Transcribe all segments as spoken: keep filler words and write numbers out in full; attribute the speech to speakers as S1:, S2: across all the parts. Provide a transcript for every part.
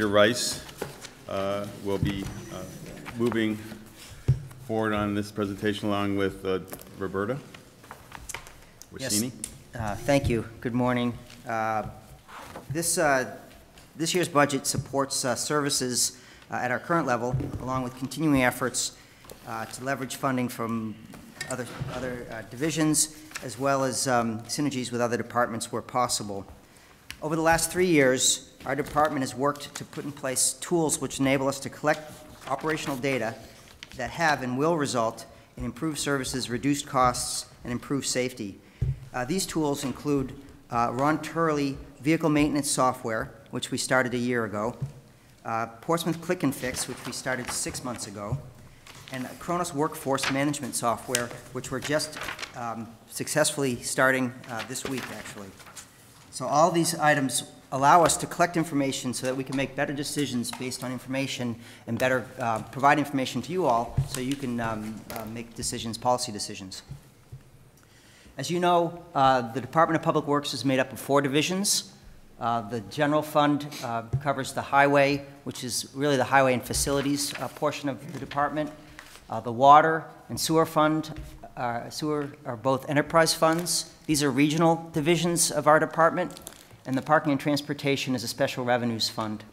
S1: Rice uh, will be uh, moving forward on this presentation along with uh, Roberta Rossini.
S2: Yes. Uh, thank you. Good morning. Uh, this, uh, this year's budget supports uh, services uh, at our current level, along with continuing efforts uh, to leverage funding from other, other uh, divisions, as well as um, synergies with other departments where possible. Over the last three years, our department has worked to put in place tools which enable us to collect operational data that have and will result in improved services, reduced costs, and improved safety. Uh, these tools include uh, Ron Turley vehicle maintenance software, which we started a year ago, uh, Portsmouth Click and Fix, which we started six months ago, and Kronos Workforce Management software, which we're just um, successfully starting uh, this week, actually. So all these items allow us to collect information so that we can make better decisions based on information and better uh, provide information to you all so you can um, uh, make decisions, policy decisions. As you know, uh, the Department of Public Works is made up of four divisions. Uh, the general fund uh, covers the highway, which is really the highway and facilities uh, portion of the department. Uh, the water and sewer fund, uh, sewer are both enterprise funds. These are regional divisions of our department, and the parking and transportation is a special revenues fund.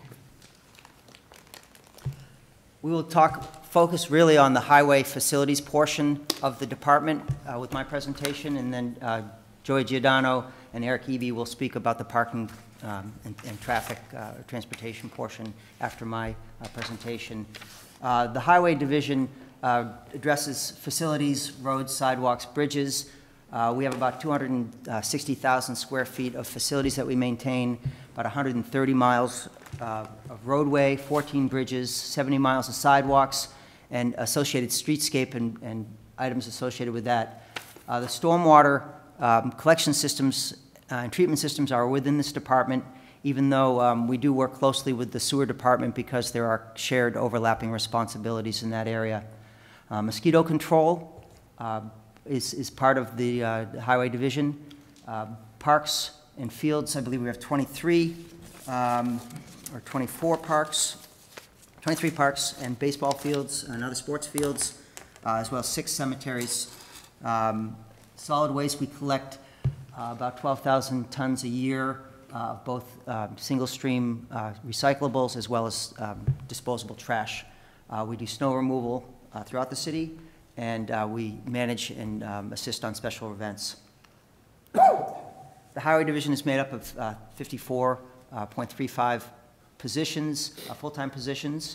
S2: We will talk, focus really on the highway facilities portion of the department uh, with my presentation, and then uh, Joey Giordano and Eric Eby will speak about the parking um, and, and traffic uh, transportation portion after my uh, presentation. Uh, the highway division uh, addresses facilities, roads, sidewalks, bridges. Uh, we have about two hundred sixty thousand square feet of facilities that we maintain, about one hundred thirty miles uh, of roadway, fourteen bridges, seventy miles of sidewalks, and associated streetscape and, and items associated with that. Uh, the stormwater um, collection systems uh, and treatment systems are within this department, even though um, we do work closely with the sewer department because there are shared overlapping responsibilities in that area. Uh, mosquito control uh, is, is part of the uh, highway division. Uh, parks and fields, I believe we have twenty-three um, or twenty-four parks, twenty-three parks and baseball fields and other sports fields, uh, as well as six cemeteries. Um, solid waste, we collect uh, about twelve thousand tons a year of uh, both uh, single stream uh, recyclables as well as um, disposable trash. Uh, we do snow removal uh, throughout the city, and uh, we manage and um, assist on special events. The highway division is made up of uh, fifty-four point three five positions, uh, full-time positions.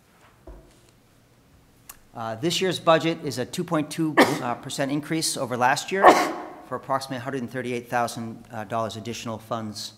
S2: Uh, this year's budget is a two point two percent uh, increase over last year for approximately one hundred thirty-eight thousand dollars uh, additional funds.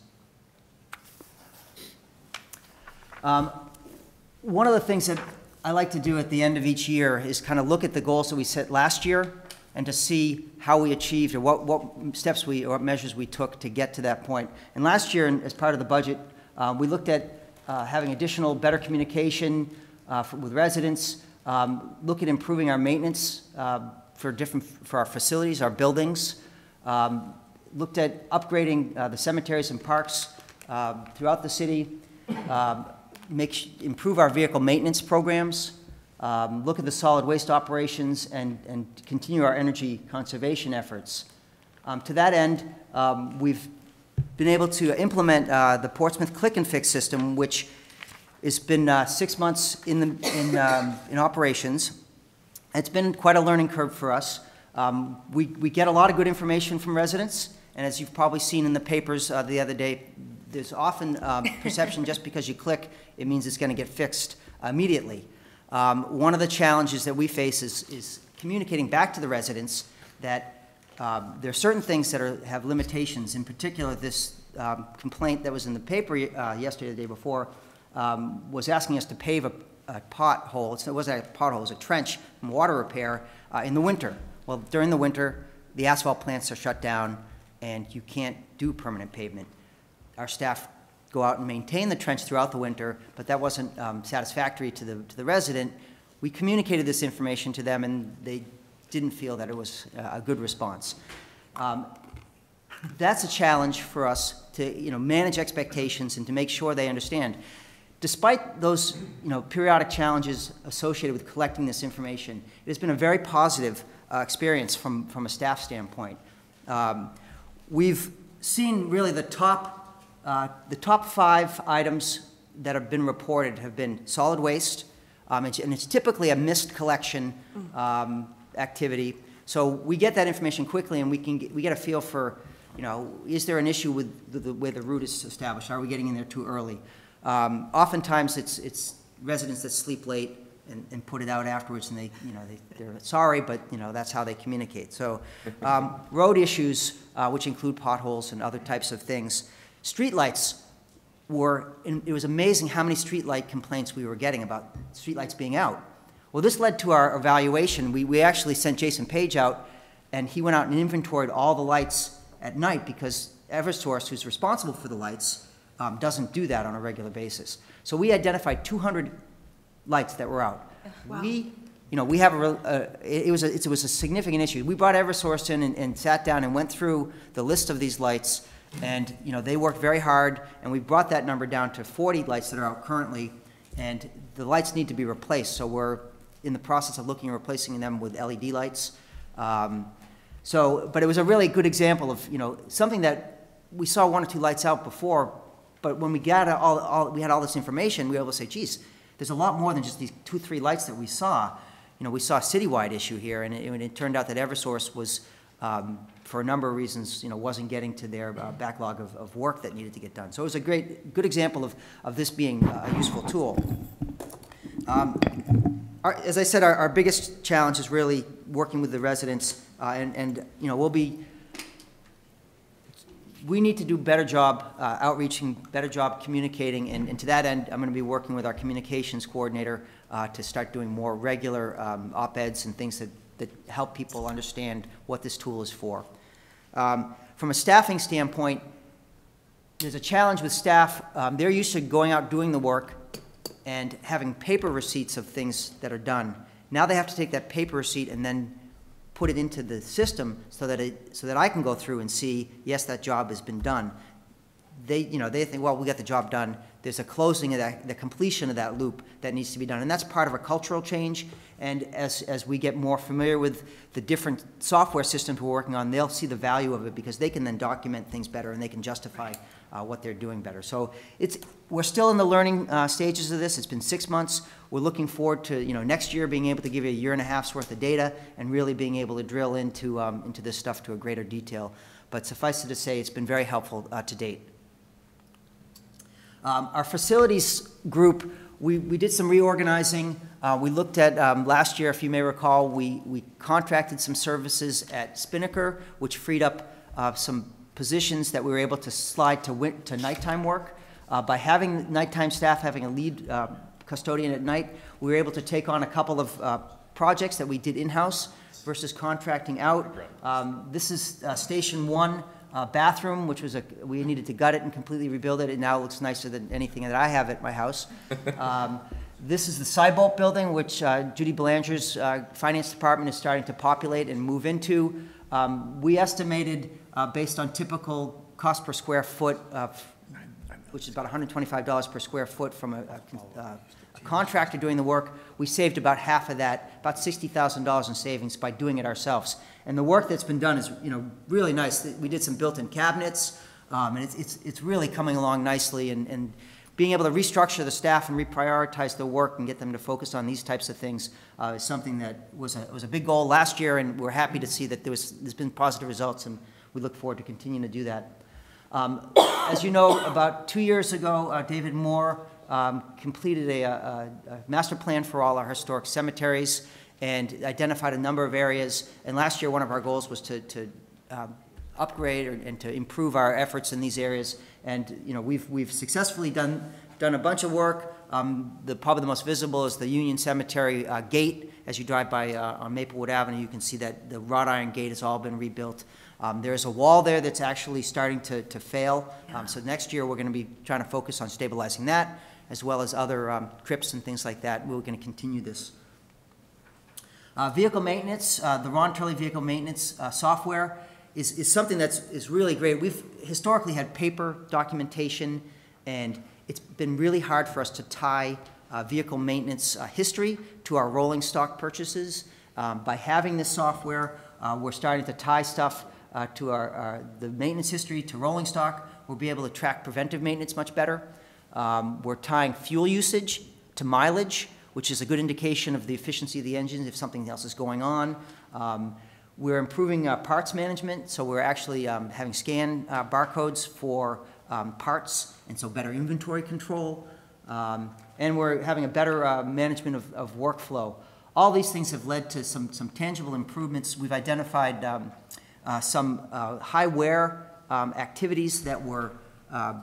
S2: Um, one of the things that I like to do at the end of each year is kind of look at the goals that we set last year and to see how we achieved or what, what steps we or what measures we took to get to that point. And last year, as part of the budget, uh, we looked at uh, having additional better communication uh, for, with residents, um, look at improving our maintenance uh, for different for our facilities, our buildings, um, looked at upgrading uh, the cemeteries and parks uh, throughout the city. Um, Make, improve our vehicle maintenance programs, um, look at the solid waste operations, and, and continue our energy conservation efforts. Um, to that end, um, we've been able to implement uh, the Portsmouth Click and Fix system, which has been uh, six months in, the, in, um, in operations. It's been quite a learning curve for us. Um, we, we get a lot of good information from residents, and as you've probably seen in the papers uh, the other day, there's often um, perception just because you click, it means it's going to get fixed immediately. Um, one of the challenges that we face is, is communicating back to the residents that um, there are certain things that are, have limitations. In particular, this um, complaint that was in the paper uh, yesterday, the day before, um, was asking us to pave a, a pothole. It wasn't a pothole, it was a trench from water repair uh, in the winter. Well, during the winter, the asphalt plants are shut down and you can't do permanent pavement. Our staff go out and maintain the trench throughout the winter, but that wasn't um, satisfactory to the, to the resident. We communicated this information to them, and they didn't feel that it was a good response. Um, that's a challenge for us to you know, manage expectations and to make sure they understand. despite those, you know, periodic challenges associated with collecting this information, it has been a very positive uh, experience from, from a staff standpoint. Um, we've seen really the top, uh, the top five items that have been reported have been solid waste, um, and, and it's typically a missed collection um, activity. So we get that information quickly, and we can get, we get a feel for, you know, is there an issue with the, the way the route is established? Are we getting in there too early? Um, oftentimes, it's it's residents that sleep late and, and put it out afterwards, and they, you know, they, they're sorry, but you know that's how they communicate. So, um, road issues, uh, which include potholes and other types of things. Streetlights were. It was amazing how many streetlight complaints we were getting about streetlights being out. Well, this led to our evaluation. We we actually sent Jason Page out, and he went out and inventoried all the lights at night because Eversource, who's responsible for the lights, Um, doesn't do that on a regular basis. So we identified two hundred lights that were out.
S3: Wow.
S2: We, you know, we have a, real- uh, it, it was a, it was a significant issue. We brought Eversource in and, and sat down and went through the list of these lights, and, you know, they worked very hard, and we brought that number down to forty lights that are out currently, and the lights need to be replaced, so we're in the process of looking at replacing them with L E D lights. Um, so, but it was a really good example of, you know, something that we saw one or two lights out before. But when we got all, all, we had all this information, we were able to say, geez, there's a lot more than just these two, three lights that we saw. You know, we saw a citywide issue here, and it, and it turned out that Eversource was, um, for a number of reasons, you know, wasn't getting to their uh, backlog of, of work that needed to get done. So it was a great, good example of, of this being a useful tool. Um, our, as I said, our, our biggest challenge is really working with the residents, uh, and, and, you know, we'll be, we need to do a better job uh, outreaching, better job communicating, and, and to that end, I'm going to be working with our communications coordinator uh, to start doing more regular um, op-eds and things that, that help people understand what this tool is for. Um, from a staffing standpoint, there's a challenge with staff. Um, they're used to going out doing the work and having paper receipts of things that are done. Now they have to take that paper receipt and then put it into the system so that it so that I can go through and see, yes, that job has been done. They, you know, they think, well, we got the job done. There's a closing of that, the completion of that loop that needs to be done, and that's part of a cultural change. And as as we get more familiar with the different software systems we're working on, they'll see the value of it because they can then document things better and they can justify uh, what they're doing better. So it's we're still in the learning uh, stages of this. It's been six months. We're looking forward to, you know, next year being able to give you a year and a half's worth of data and really being able to drill into um, into this stuff to a greater detail. But suffice it to say, it's been very helpful uh, to date. Um, our facilities group, we, we did some reorganizing. Uh, we looked at, um, last year, if you may recall, we, we contracted some services at Spinnaker, which freed up uh, some positions that we were able to slide to, win to nighttime work. Uh, by having nighttime staff, having a lead uh, custodian at night, we were able to take on a couple of uh, projects that we did in-house versus contracting out. Um, this is uh, Station One. Uh, bathroom, which was a, we needed to gut it and completely rebuild it. It now looks nicer than anything that I have at my house. Um, this is the Cybolt building, which uh, Judy Belanger's uh, finance department is starting to populate and move into. Um, we estimated, uh, based on typical cost per square foot, uh, which is about one hundred twenty-five dollars per square foot from a, a, a contractor doing the work, we saved about half of that, about sixty thousand dollars in savings by doing it ourselves. And the work that's been done is, you know, really nice. We did some built-in cabinets, um, and it's, it's, it's really coming along nicely. And, and being able to restructure the staff and reprioritize the work and get them to focus on these types of things uh, is something that was a, was a big goal last year, and we're happy to see that there was, there's been positive results, and we look forward to continuing to do that. Um, as you know, about two years ago, uh, David Moore um, completed a, a, a master plan for all our historic cemeteries and identified a number of areas. And last year, one of our goals was to, to um, upgrade or, and to improve our efforts in these areas. And you know, we've we've successfully done done a bunch of work. Um, the probably the most visible is the Union Cemetery uh, gate. As you drive by uh, on Maplewood Avenue, you can see that the wrought iron gate has all been rebuilt. Um, there's a wall there that's actually starting to to fail. Um, so next year, we're going to be trying to focus on stabilizing that, as well as other um, crypts and things like that. We're going to continue this. Uh, vehicle maintenance, uh, the Ron Turley vehicle maintenance uh, software is, is something that's is really great. We've historically had paper documentation, and it's been really hard for us to tie uh, vehicle maintenance uh, history to our rolling stock purchases. Um, by having this software, uh, we're starting to tie stuff uh, to our, our, the maintenance history to rolling stock. We'll be able to track preventive maintenance much better. Um, we're tying fuel usage to mileage, which is a good indication of the efficiency of the engines if something else is going on. Um, we're improving uh, parts management, so we're actually um, having scan uh, barcodes for um, parts, and so better inventory control. Um, and we're having a better uh, management of, of workflow. All these things have led to some, some tangible improvements. We've identified um, uh, some uh, high wear um, activities that were, uh,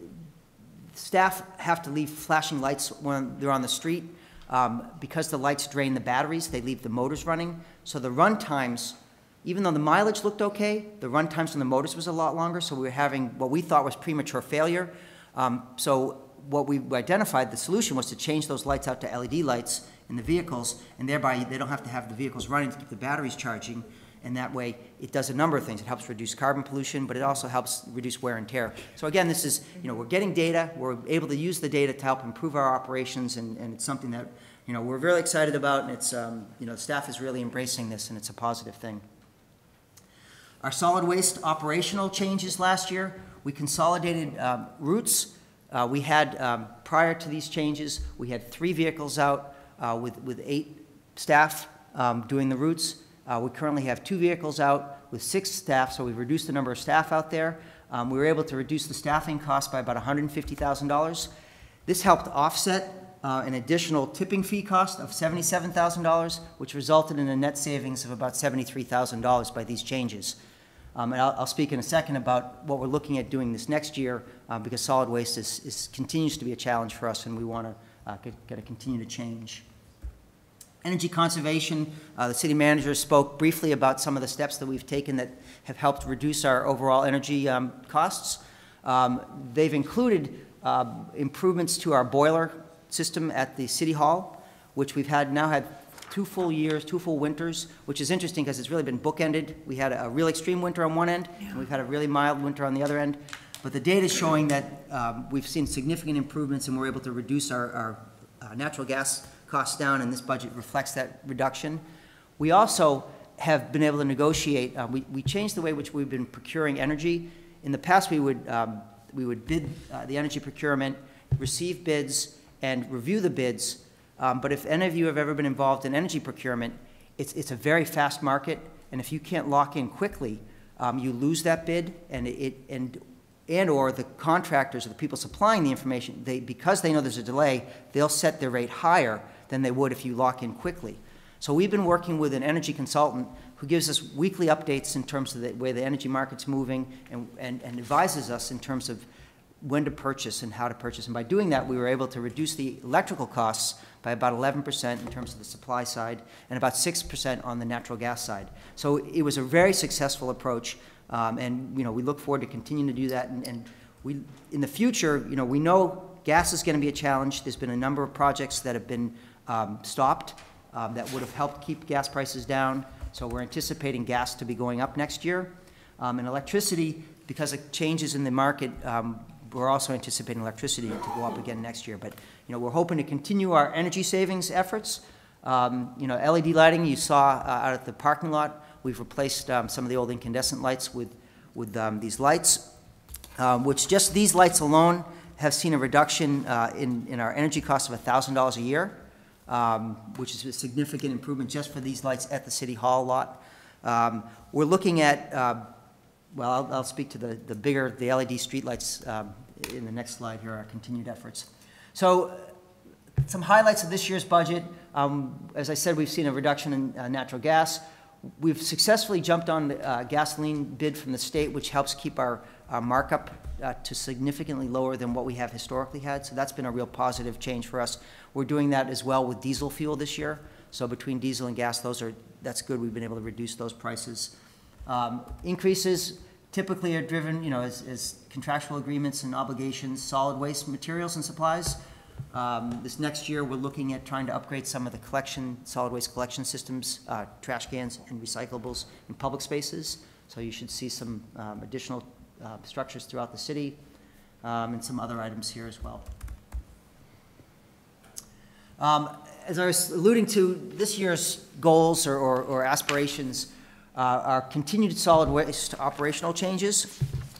S2: staff have to leave flashing lights when they're on the street. Um, because the lights drain the batteries, they leave the motors running. So the run times, even though the mileage looked okay, the run times on the motors was a lot longer, so we were having what we thought was premature failure. Um, so what we identified, the solution was to change those lights out to L E D lights in the vehicles, and thereby they don't have to have the vehicles running to keep the batteries charging, and that way it does a number of things. It helps reduce carbon pollution, but it also helps reduce wear and tear. So again, this is, you know, we're getting data, we're able to use the data to help improve our operations, and, and it's something that, you know, we're really excited about, and it's, um, you know, the staff is really embracing this, and it's a positive thing. Our solid waste operational changes last year, we consolidated um, routes. Uh, we had, um, prior to these changes, we had three vehicles out uh, with, with eight staff um, doing the routes. Uh, we currently have two vehicles out with six staff, so we've reduced the number of staff out there. Um, we were able to reduce the staffing cost by about one hundred fifty thousand dollars. This helped offset uh, an additional tipping fee cost of seventy-seven thousand dollars, which resulted in a net savings of about seventy-three thousand dollars by these changes. Um, and I'll, I'll speak in a second about what we're looking at doing this next year, uh, because solid waste is, is, continues to be a challenge for us, and we want to uh, got to continue to change. Energy conservation, uh, the city manager spoke briefly about some of the steps that we've taken that have helped reduce our overall energy um, costs. Um, they've included uh, improvements to our boiler system at the City Hall, which we've had now had two full years, two full winters, which is interesting because it's really been bookended. We had a, a real extreme winter on one end, yeah. and we've had a really mild winter on the other end. But the data is showing that um, we've seen significant improvements, and we're able to reduce our, our uh, natural gas costs down, and this budget reflects that reduction. We also have been able to negotiate. Uh, we, we changed the way which we've been procuring energy. In the past, we would, um, we would bid uh, the energy procurement, receive bids, and review the bids. Um, but if any of you have ever been involved in energy procurement, it's, it's a very fast market, and if you can't lock in quickly, um, you lose that bid, and, it, and, and or the contractors or the people supplying the information, they, because they know there's a delay, they'll set their rate higher than they would if you lock in quickly. So we've been working with an energy consultant who gives us weekly updates in terms of the way the energy market's moving, and, and, and advises us in terms of when to purchase and how to purchase. And by doing that, we were able to reduce the electrical costs by about eleven percent in terms of the supply side, and about six percent on the natural gas side. So it was a very successful approach, um, and you know, we look forward to continuing to do that. And, and we, in the future, you know, we know gas is going to be a challenge. There's been a number of projects that have been um, stopped um, that would have helped keep gas prices down. So we're anticipating gas to be going up next year. Um, and electricity, because of changes in the market, um, we're also anticipating electricity to go up again next year. But you know, we're hoping to continue our energy savings efforts. Um, you know, L E D lighting you saw uh, out at the parking lot. We've replaced um, some of the old incandescent lights with, with um, these lights, um, which just these lights alone have seen a reduction uh, in, in our energy costs of one thousand dollars a year, um, which is a significant improvement just for these lights at the City Hall lot. Um, we're looking at, uh, well, I'll, I'll speak to the, the bigger, the L E D streetlights um, in the next slide here, our continued efforts. So some highlights of this year's budget. Um, as I said, we've seen a reduction in uh, natural gas. We've successfully jumped on the uh, gasoline bid from the state, which helps keep our, our markup uh, to significantly lower than what we have historically had. So that's been a real positive change for us. We're doing that as well with diesel fuel this year. So between diesel and gas, those are, that's good. We've been able to reduce those prices. Um, increases typically are driven, you know, as, as contractual agreements and obligations, solid waste materials and supplies. Um, this next year, we're looking at trying to upgrade some of the collection, solid waste collection systems, uh, trash cans and recyclables in public spaces. So you should see some um, additional uh, structures throughout the city. um, and some other items here as well. Um, as I was alluding to, this year's goals or, or, or aspirations uh, are continued solid waste operational changes.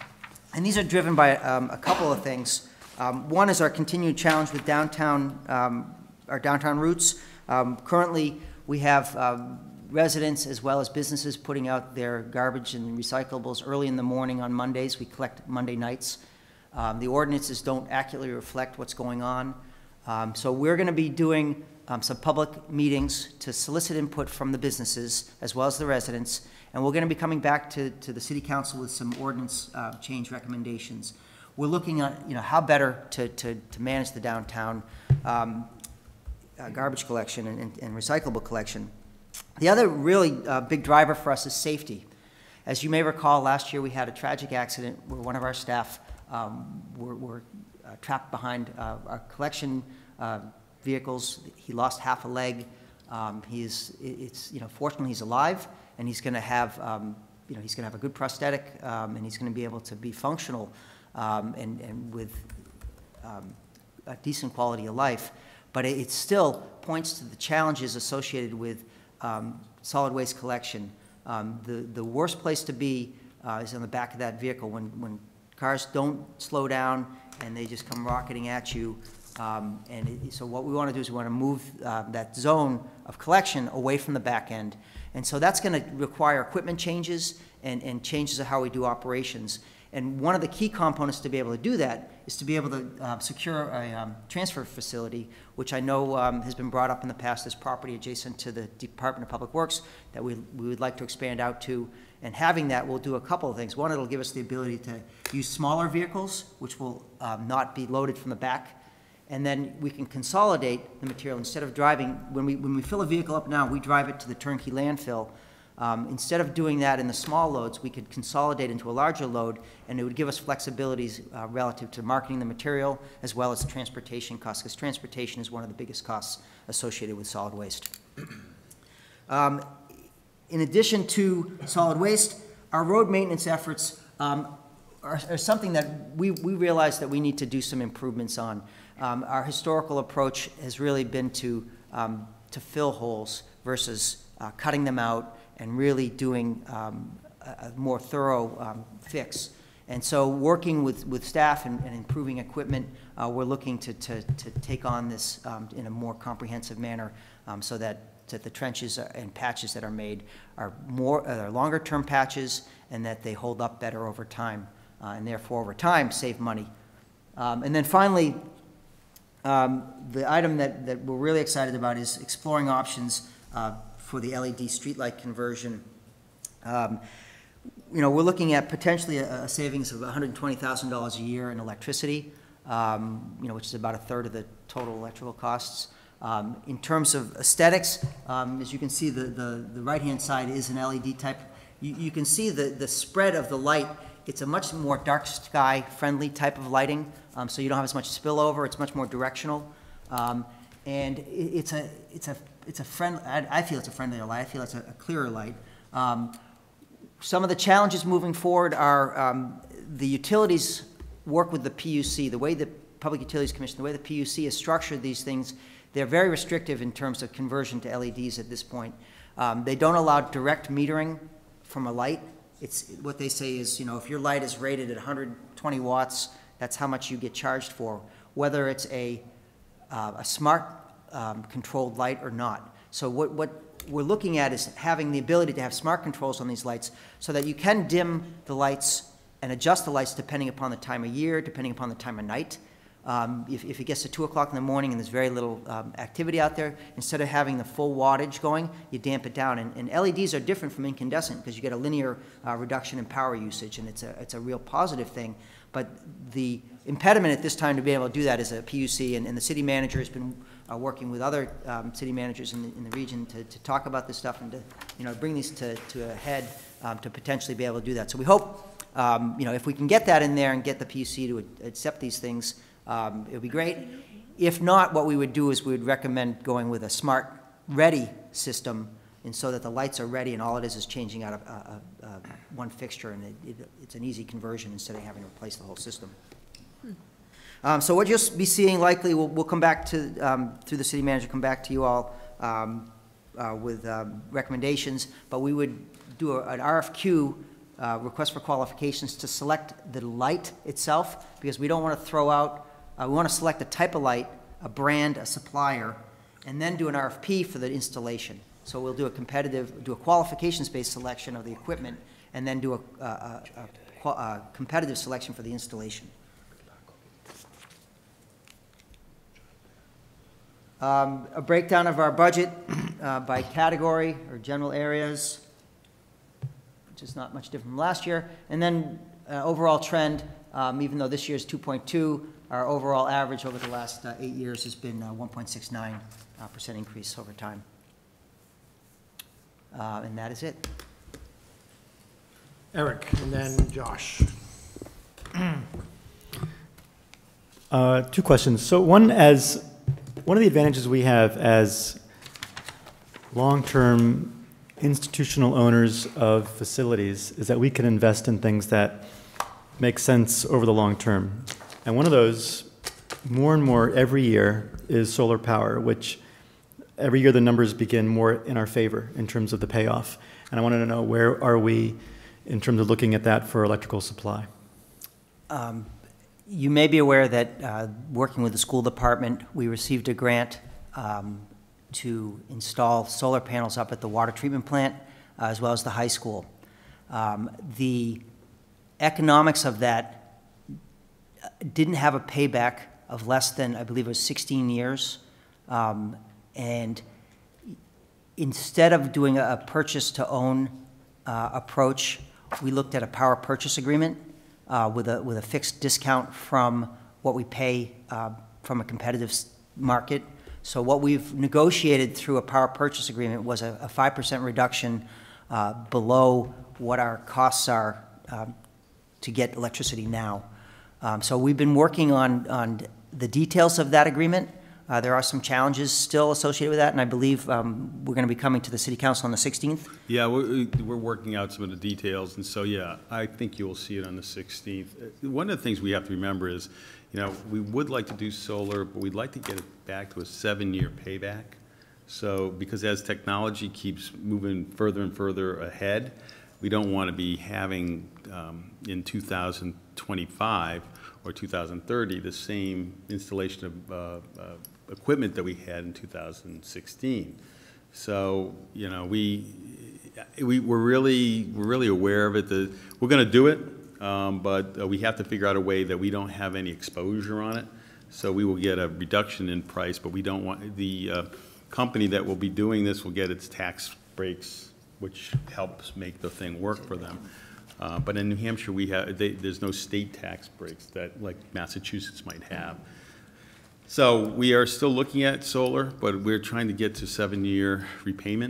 S2: And these are driven by um, a couple of things. Um, one is our continued challenge with downtown, um, our downtown routes. Um, currently, we have um, residents as well as businesses putting out their garbage and recyclables early in the morning on Mondays. We collect Monday nights. Um, the ordinances don't accurately reflect what's going on. Um, so we're going to be doing um, some public meetings to solicit input from the businesses as well as the residents. And we're going to be coming back to, to the City Council with some ordinance uh, change recommendations. We're looking at, you know, how better to, to, to manage the downtown um, uh, garbage collection and, and, and recyclable collection. The other really uh, big driver for us is safety. As you may recall, last year we had a tragic accident where one of our staff um, were, were uh, trapped behind uh, our collection uh, vehicles. He lost half a leg. Um, he's, it's, you know, fortunately he's alive, and he's going to have, um, you know, he's going to have a good prosthetic, um, and he's going to be able to be functional um, and, and with um, a decent quality of life. But it, it still points to the challenges associated with um, solid waste collection. Um, the, the worst place to be uh, is on the back of that vehicle when, when cars don't slow down and they just come rocketing at you. Um, and it, so what we want to do is we want to move uh, that zone of collection away from the back end. And so that's going to require equipment changes and, and changes of how we do operations. And one of the key components to be able to do that is to be able to uh, secure a um, transfer facility, which I know um, has been brought up in the past as property adjacent to the Department of Public Works that we, we would like to expand out to. And having that will do a couple of things. One, it'll give us the ability to use smaller vehicles, which will um, not be loaded from the back. And then we can consolidate the material instead of driving. When we, when we fill a vehicle up now, we drive it to the turnkey landfill. Um, instead of doing that in the small loads, we could consolidate into a larger load, and it would give us flexibilities uh, relative to marketing the material as well as transportation costs, because transportation is one of the biggest costs associated with solid waste. Um, in addition to solid waste, our road maintenance efforts um, are, are something that we, we realize that we need to do some improvements on. Um, our historical approach has really been to, um, to fill holes versus uh, cutting them out and really doing um, a, a more thorough um, fix. And so working with, with staff and, and improving equipment, uh, we're looking to, to, to take on this um, in a more comprehensive manner um, so that, that the trenches and patches that are made are more, uh, longer term patches and that they hold up better over time uh, and therefore over time save money. Um, and then finally, um, the item that, that we're really excited about is exploring options uh, for the L E D streetlight conversion. Um, you know, we're looking at potentially a, a savings of one hundred twenty thousand dollars a year in electricity, um, you know, which is about a third of the total electrical costs. Um, in terms of aesthetics, um, as you can see, the, the, the right-hand side is an L E D type. You, you can see the, the spread of the light. It's a much more dark sky friendly type of lighting, um, so you don't have as much spillover. It's much more directional. Um, and it, it's a, it's a It's a friend. I, I feel it's a friendlier light. I feel it's a, a clearer light. Um, some of the challenges moving forward are um, the utilities work with the P U C. The way the Public Utilities Commission, the way the P U C has structured these things, they're very restrictive in terms of conversion to L E Ds at this point. Um, they don't allow direct metering from a light. It's what they say is, you know, if your light is rated at one hundred twenty watts, that's how much you get charged for, whether it's a uh, a smart Um, controlled light or not. So what, what we're looking at is having the ability to have smart controls on these lights so that you can dim the lights and adjust the lights depending upon the time of year, depending upon the time of night. Um, if, if it gets to two o'clock in the morning and there's very little um, activity out there, instead of having the full wattage going, you damp it down. And, and L E Ds are different from incandescent because you get a linear uh, reduction in power usage, and it's a, it's a real positive thing. But the impediment at this time to be able to do that is a P U C, and, and the city manager has been uh, working with other um, city managers in the, in the region to, to talk about this stuff and to, you know, bring these to, to a head um, to potentially be able to do that. So we hope, um, you know, if we can get that in there and get the P U C to accept these things, um, it would be great. If not, what we would do is we would recommend going with a smart ready system, and so that the lights are ready and all it is is changing out of uh, uh, uh, one fixture, and it, it, it's an easy conversion instead of having to replace the whole system. Um, So what you'll be seeing likely, we'll, we'll come back to, um, through the city manager, come back to you all um, uh, with um, recommendations, but we would do a- an R F Q, uh, request for qualifications, to select the light itself, because we don't want to throw out, uh, we want to select a type of light, a brand, a supplier, and then do an R F P for the installation. So we'll do a competitive, do a qualifications-based selection of the equipment, and then do a, a, a, a qua- a competitive selection for the installation. Um, A breakdown of our budget uh, by category or general areas, which is not much different from last year. And then uh, overall trend, um, even though this year is two point two, our overall average over the last uh, eight years has been uh, one point six nine percent increase over time. Uh, And that is it.
S3: Eric, and then Josh.
S4: Uh, Two questions. So one, as, one of the advantages we have as long-term institutional owners of facilities is that we can invest in things that make sense over the long term. And one of those, more and more every year, is solar power, which every year the numbers begin more in our favor in terms of the payoff. And I wanted to know, where are we in terms of looking at that for electrical supply?
S2: Um, You may be aware that, uh, working with the school department, we received a grant um, to install solar panels up at the water treatment plant, uh, as well as the high school. Um, The economics of that didn't have a payback of less than, I believe it was sixteen years. Um, And instead of doing a purchase-to-own uh, approach, we looked at a power purchase agreement uh, with a, with a fixed discount from what we pay uh, from a competitive s- market. So what we've negotiated through a power purchase agreement was a, a five percent reduction uh, below what our costs are um, to get electricity now. Um, So we've been working on, on the details of that agreement. Uh, There are some challenges still associated with that, and I believe um, we're going to be coming to the city council on the sixteenth.
S1: Yeah, we're, we're working out some of the details, and so, yeah, I think you'll see it on the sixteenth. One of the things we have to remember is, you know, we would like to do solar, but we'd like to get it back to a seven-year payback. So, because as technology keeps moving further and further ahead, we don't want to be having, um, in two thousand twenty-five or two thousand thirty, the same installation of uh, uh, equipment that we had in two thousand sixteen. So, you know, we, we, we're really, we're really aware of it. The, we're gonna do it, um, but uh, we have to figure out a way that we don't have any exposure on it. So we will get a reduction in price, but we don't want, the uh, company that will be doing this will get its tax breaks, which helps make the thing work for them. Uh, But in New Hampshire, we have, they, there's no state tax breaks that, like Massachusetts might have. So we are still looking at solar, but we're trying to get to seven-year repayment.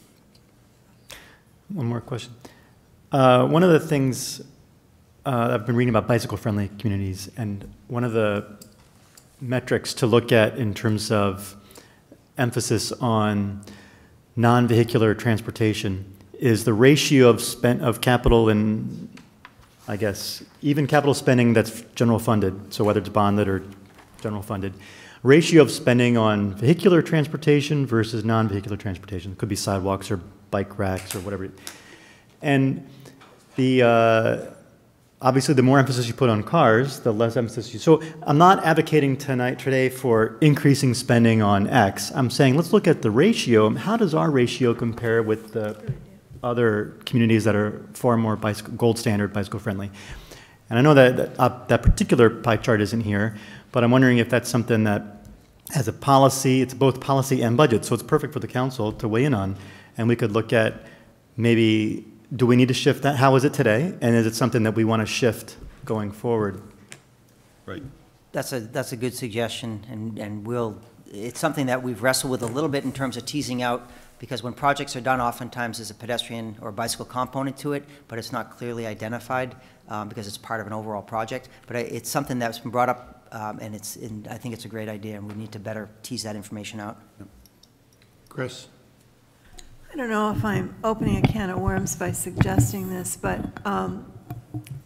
S4: One more question. Uh, One of the things, uh, I've been reading about bicycle-friendly communities, and one of the metrics to look at in terms of emphasis on non-vehicular transportation is the ratio of spent, of capital and, I guess, even capital spending that's general funded, so whether it's bonded or general funded, ratio of spending on vehicular transportation versus non-vehicular transportation. It could be sidewalks or bike racks or whatever. And the, uh, obviously, the more emphasis you put on cars, the less emphasis you, so I'm not advocating tonight, today, for increasing spending on X. I'm saying, let's look at the ratio. How does our ratio compare with the other communities that are far more bicycle, gold standard bicycle friendly? And I know that that, uh, that particular pie chart isn't here, but I'm wondering if that's something that, as a policy, it's both policy and budget, so it's perfect for the council to weigh in on. And we could look at maybe, do we need to shift that? How is it today? And is it something that we want to shift going forward?
S1: Right.
S2: That's a, that's a good suggestion, and, and we'll, it's something that we've wrestled with a little bit in terms of teasing out, because when projects are done, oftentimes there's a pedestrian or bicycle component to it, but it's not clearly identified um, because it's part of an overall project. But I- it's something that's been brought up, um, and it's, and I think it's a great idea, and we need to better tease that information out.
S3: Chris?
S5: I don't know if I'm opening a can of worms by suggesting this, but um,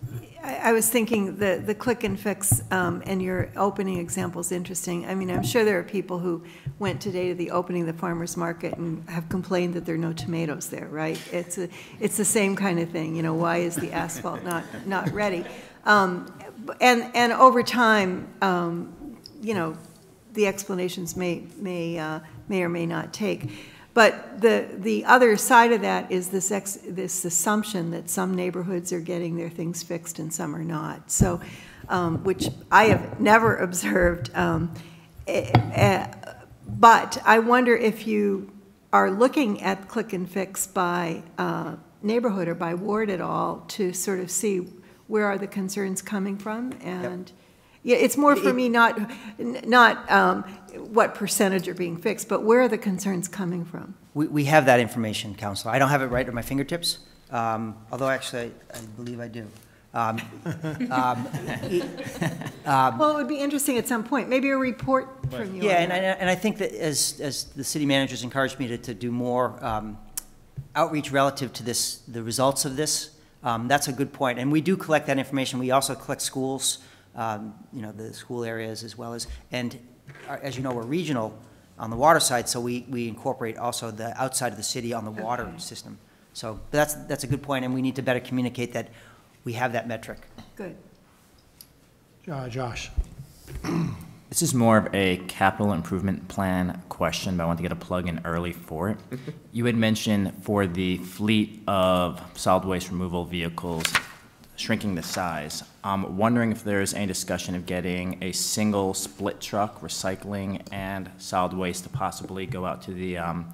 S5: I, I was thinking the, the click and fix um, and your opening example is interesting. I mean, I'm sure there are people who went today to the opening of the farmer's market and have complained that there are no tomatoes there, right? It's a, it's the same kind of thing, you know, why is the asphalt not, not ready? Um, and, and over time, um, you know, the explanations may, may, uh, may or may not take. But the, the other side of that is this, ex, this assumption that some neighborhoods are getting their things fixed and some are not. So, um, which I have never observed. Um, eh, eh, but I wonder if you are looking at click and fix by uh, neighborhood or by ward at all to sort of see where are the concerns coming from. And yep. Yeah, it's more for me not, not um, what percentage are being fixed, but where are the concerns coming from?
S2: We, we have that information, Counselor. I don't have it right at my fingertips, um, although actually I, I believe I do. Um, um, um,
S5: well, it would be interesting at some point, maybe a report from you.
S2: Yeah, and I, and I think that as, as the city managers encouraged me to, to do more um, outreach relative to this, the results of this, um, that's a good point. And we do collect that information. We also collect schools. Um, you know, the school areas as well as, and our, as you know, we're regional on the water side, so we, we incorporate also the outside of the city on the water okay. system. So that's, that's a good point, and we need to better communicate that we have that metric.
S5: Good.
S3: Uh, Josh.
S6: This is more of a capital improvement plan question, but I want to get a plug in early for it. You had mentioned for the fleet of solid waste removal vehicles, shrinking the size. I'm wondering if there's any discussion of getting a single split truck, recycling and solid waste to possibly go out to the um,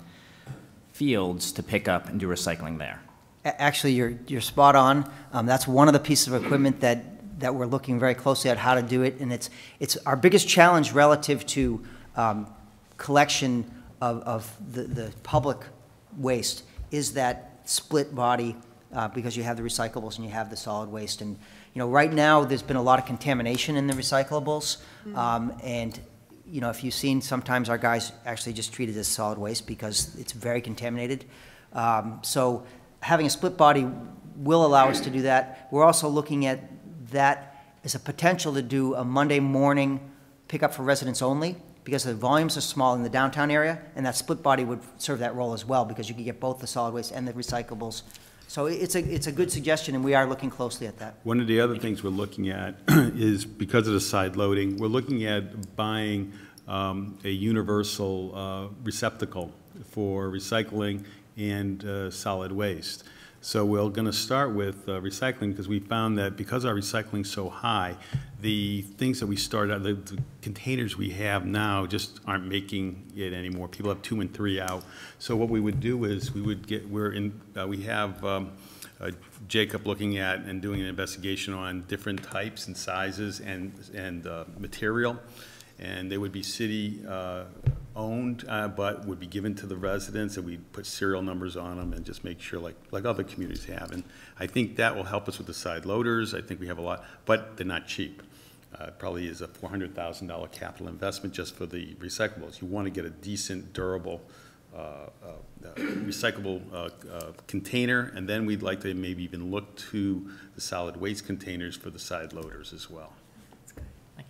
S6: fields to pick up and do recycling there.
S2: Actually, you're, you're spot on. Um, that's one of the pieces of equipment that, that we're looking very closely at how to do it. And it's, it's our biggest challenge relative to um, collection of, of the, the public waste is that split body Uh, because you have the recyclables and you have the solid waste. And, you know, right now there's been a lot of contamination in the recyclables. Mm-hmm. um, and, you know, if you've seen, sometimes our guys actually just treat it as solid waste because it's very contaminated. Um, so having a split body will allow us to do that. We're also looking at that as a potential to do a Monday morning pickup for residents only, because the volumes are small in the downtown area, and that split body would serve that role as well, because you could get both the solid waste and the recyclables. So it's a, it's a good suggestion, and we are looking closely at that.
S1: One of the other things we're looking at is, because of the side loading, we're looking at buying um, a universal uh, receptacle for recycling and uh, solid waste. So we're going to start with uh, recycling, because we found that because our recycling is so high, the things that we started out, the, the containers we have now just aren't making it anymore. People have two and three out. So what we would do is we would get, we're in, uh, we have um, uh, Jacob looking at and doing an investigation on different types and sizes and, and uh, material. And they would be city uh, owned, uh, but would be given to the residents, and we'd put serial numbers on them and just make sure, like, like other communities have. And I think that will help us with the side loaders. I think we have a lot, but they're not cheap. Uh, probably is a four hundred thousand dollar capital investment just for the recyclables. You want to get a decent, durable, uh, uh, recyclable uh, uh, container, and then we'd like to maybe even look to the solid waste containers for the side loaders as well.
S6: Thank you.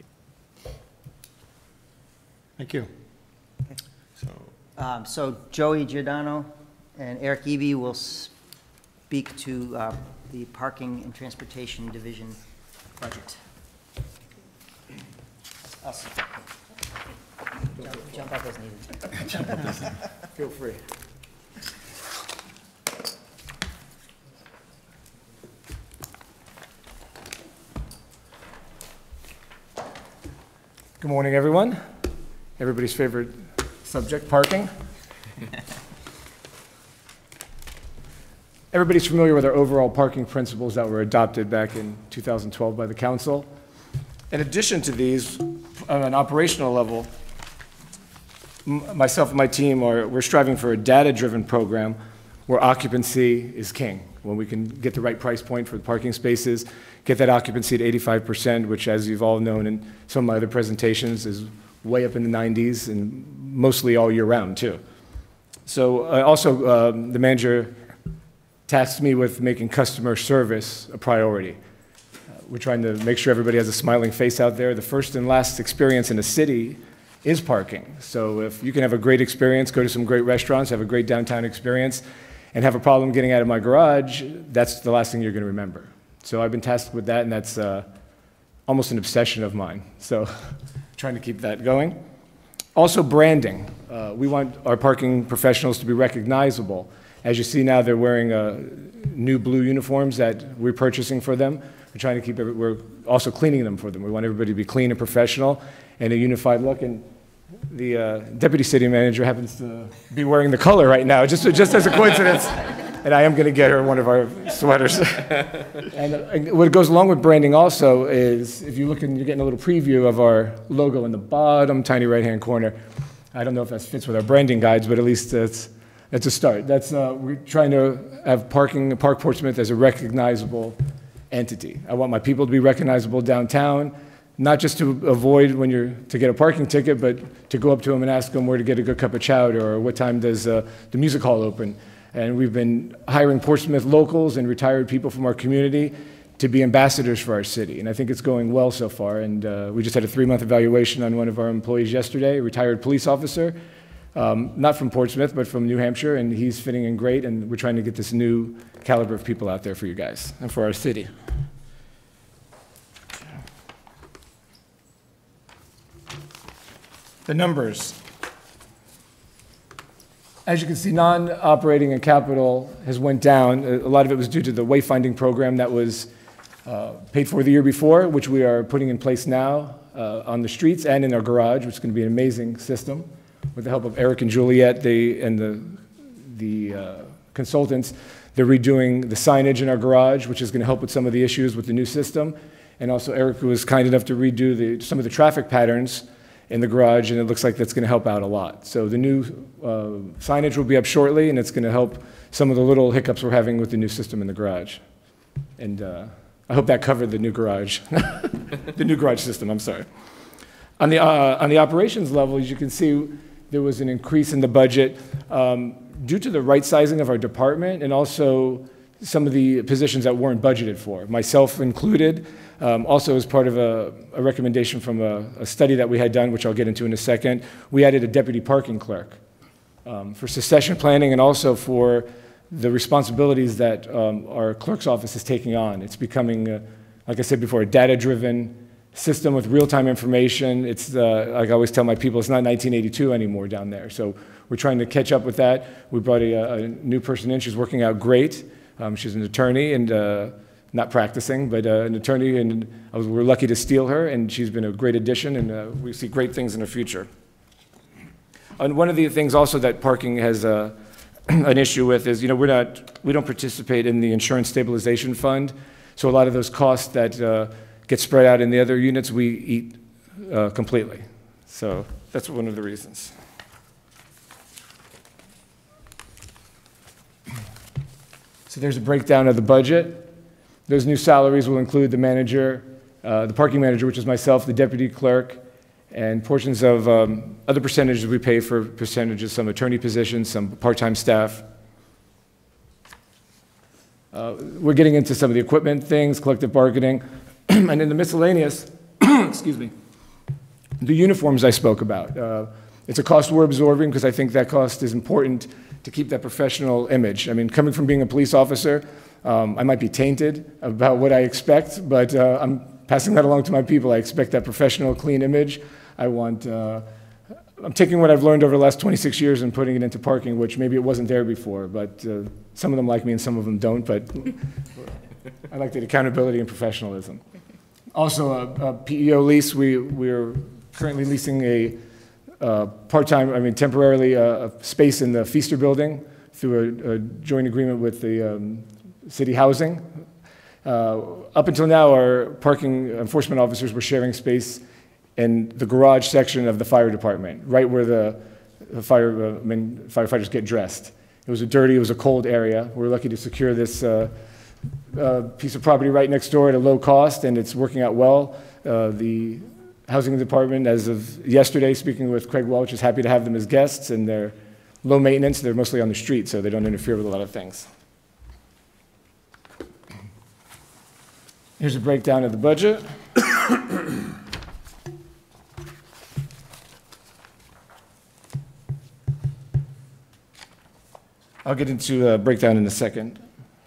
S3: Thank you.
S2: Okay. So, um, so Joey Giordano and Eric Eby will speak to uh, the Parking and Transportation Division budget. Us. Jump, jump up as needed.
S3: Jump up as needed. Feel free. Good morning, everyone. Everybody's favorite subject, parking. Everybody's familiar with our overall parking principles that were adopted back in two thousand twelve by the council. In addition to these, on an operational level, m myself and my team are we're striving for a data-driven program where occupancy is king. When we can get the right price point for the parking spaces, get that occupancy at eighty-five percent, which, as you've all known in some of my other presentations, is way up in the nineties and mostly all year round, too. So uh, also, um, the manager tasked me with making customer service a priority. Uh, we're trying to make sure everybody has a smiling face out there. The first and last experience in a city is parking. So if you can have a great experience, go to some great restaurants, have a great downtown experience, and have a problem getting out of my garage, that's the last thing you're going to remember. So I've been tasked with that, and that's uh, almost an obsession of mine. So trying to keep that going. Also branding. Uh, we want our parking professionals to be recognizable. As you see now, they're wearing uh, new blue uniforms that we're purchasing for them. We're trying to keep, every, we're also cleaning them for them. We want everybody to be clean and professional and a unified look. And the uh, deputy city manager happens to be wearing the color right now, just, just as a coincidence. And I am going to get her one of our sweaters. And uh, what goes along with branding also is, if you look and you're getting a little preview of our logo in the bottom tiny right-hand corner. I don't know if that fits with our branding guides, but at least it's, it's a start. That's, uh, we're trying to have parking, Park Portsmouth as a recognizable entity. I want my people to be recognizable downtown, not just to avoid when you're, to get a parking ticket, but to go up to them and ask them where to get a good cup of chowder or what time does uh, the music hall open. And we've been hiring Portsmouth locals and retired people from our community to be ambassadors for our city. And I think it's going well so far. And uh, we just had a three-month evaluation on one of our employees yesterday, a retired police officer, um, not from Portsmouth, but from New Hampshire, and he's fitting in great. And we're trying to get this new caliber of people out there for you guys and for our city. The numbers. As you can see, non-operating and capital has went down. A lot of it was due to the wayfinding program that was uh, paid for the year before, which we are putting in place now uh, on the streets and in our garage, which is going to be an amazing system. With the help of Eric and Juliet they, and the, the uh, consultants, they're redoing the signage in our garage, which is going to help with some of the issues with the new system. And also Eric was kind enough to redo the, some of the traffic patterns in the garage, and it looks like that's going to help out a lot. So the new uh, signage will be up shortly, and it's going to help some of the little hiccups we're having with the new system in the garage. And uh, I hope that covered the new garage, the new garage system, I'm sorry. On the, uh, on the operations level, as you can see, there was an increase in the budget um, due to the right sizing of our department and also some of the positions that weren't budgeted for, myself included. Um, also, as part of a, a recommendation from a, a study that we had done, which I'll get into in a second, we added a deputy parking clerk um, for succession planning and also for the responsibilities that um, our clerk's office is taking on. It's becoming, uh, like I said before, a data-driven system with real-time information. It's, uh, like I always tell my people, it's not nineteen eighty-two anymore down there. So we're trying to catch up with that. We brought a, a new person in. She's working out great. Um, she's an attorney and uh, not practicing, but uh, an attorney, and I was, we're lucky to steal her, and she's been a great addition, and uh, we see great things in the future. And one of the things also that parking has uh, an issue with is, you know, we're not, we don't participate in the insurance stabilization fund, so a lot of those costs that uh, get spread out in the other units, we eat uh, completely. So that's one of the reasons. So there's a breakdown of the budget. Those new salaries will include the manager, uh, the parking manager, which is myself, the deputy clerk, and portions of um, other percentages we pay for percentages, some attorney positions, some part-time staff. Uh, we're getting into some of the equipment things, collective bargaining, and in the miscellaneous, excuse me, the uniforms I spoke about. Uh, it's a cost we're absorbing because I think that cost is important to keep that professional image. I mean, coming from being a police officer, Um, I might be tainted about what I expect, but uh, I'm passing that along to my people. I expect that professional, clean image. I want, uh, I'm taking what I've learned over the last twenty-six years and putting it into parking, which maybe it wasn't there before, but uh, some of them like me and some of them don't, but I like the accountability and professionalism. Also, a, a P E O lease, we, we're currently leasing a uh, part-time, I mean temporarily, uh, a space in the Feaster building through a, a joint agreement with the um, city housing. Uh, up until now, our parking enforcement officers were sharing space in the garage section of the fire department, right where the, the fire, uh, I mean, firefighters get dressed. It was a dirty, it was a cold area. We're lucky to secure this uh, uh, piece of property right next door at a low cost, and it's working out well. Uh, the housing department, as of yesterday, speaking with Craig Welch, is happy to have them as guests, and they're low maintenance. They're mostly on the street, so they don't interfere with a lot of things. Here's a breakdown of the budget. I'll get into a breakdown in a second.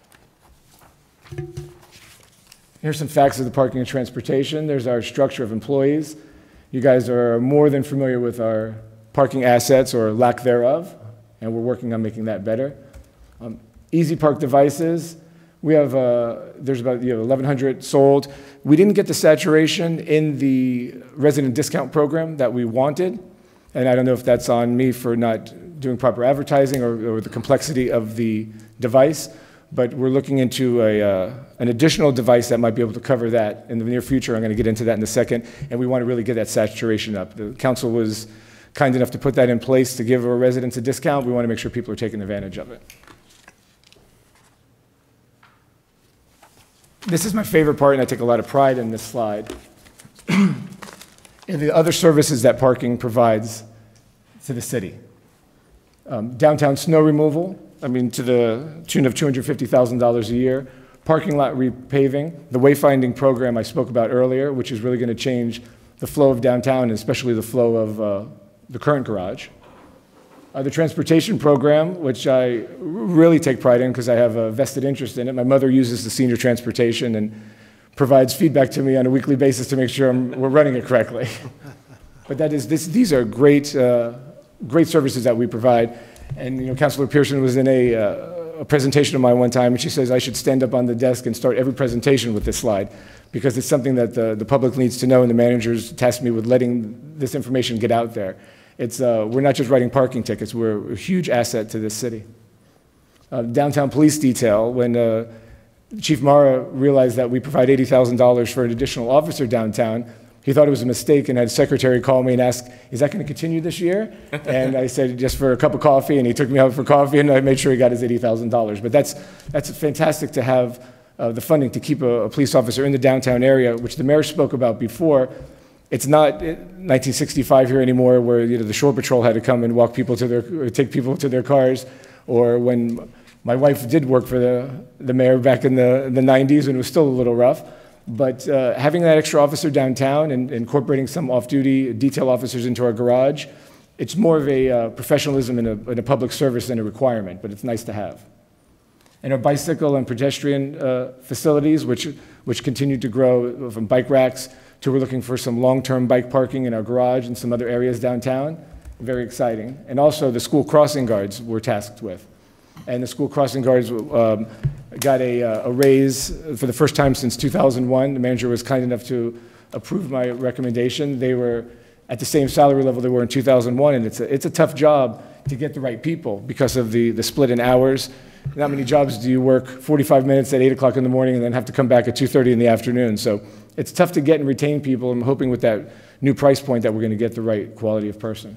S3: Here's some facts of the parking and transportation. There's our structure of employees. You guys are more than familiar with our parking assets or lack thereof, and we're working on making that better. Um, Easy Park devices, we have, uh, there's about you know, eleven hundred sold. We didn't get the saturation in the resident discount program that we wanted, and I don't know if that's on me for not doing proper advertising or, or the complexity of the device, but we're looking into a, uh, an additional device that might be able to cover that in the near future. I'm going to get into that in a second, and we want to really get that saturation up. The council was kind enough to put that in place to give our residents a discount. We want to make sure people are taking advantage of it. This is my favorite part, and I take a lot of pride in this slide. And the other services that parking provides to the city. Um, downtown snow removal, I mean, to the tune of two hundred fifty thousand dollars a year. Parking lot repaving, the wayfinding program I spoke about earlier, which is really going to change the flow of downtown, and especially the flow of uh, the current garage. Uh, the transportation program, which I really take pride in because I have a vested interest in it. My mother uses the senior transportation and provides feedback to me on a weekly basis to make sure I'm, we're running it correctly. But that is, this, these are great, uh, great services that we provide. And you know, Councilor Pearson was in a, uh, a presentation of mine one time, and she says I should stand up on the desk and start every presentation with this slide because it's something that the, the public needs to know, and the managers tasked me with letting this information get out there. It's, uh, we're not just writing parking tickets, we're a huge asset to this city. Uh, downtown police detail, when uh, Chief Mara realized that we provide eighty thousand dollars for an additional officer downtown, he thought it was a mistake and had a secretary call me and ask, is that going to continue this year? And I said, just for a cup of coffee, and he took me out for coffee, and I made sure he got his eighty thousand dollars. But that's, that's fantastic to have uh, the funding to keep a, a police officer in the downtown area, which the mayor spoke about before. It's not nineteen sixty-five here anymore, where you know the shore patrol had to come and walk people to their, or take people to their cars, or when my wife did work for the, the mayor back in the, in the nineties, and it was still a little rough. But uh, having that extra officer downtown and incorporating some off-duty detail officers into our garage, it's more of a uh, professionalism and a, and a public service than a requirement, but it's nice to have. And our bicycle and pedestrian uh, facilities, which, which continue to grow from bike racks to we're looking for some long-term bike parking in our garage and some other areas downtown. Very exciting. And also the school crossing guards we're tasked with. And the school crossing guards um, got a, uh, a raise for the first time since two thousand one. The manager was kind enough to approve my recommendation. They were at the same salary level they were in two thousand one, and it's a, it's a tough job to get the right people because of the, the split in hours. Not many jobs do you work forty-five minutes at eight o'clock in the morning and then have to come back at two thirty in the afternoon. So it's tough to get and retain people. I'm hoping with that new price point that we're going to get the right quality of person.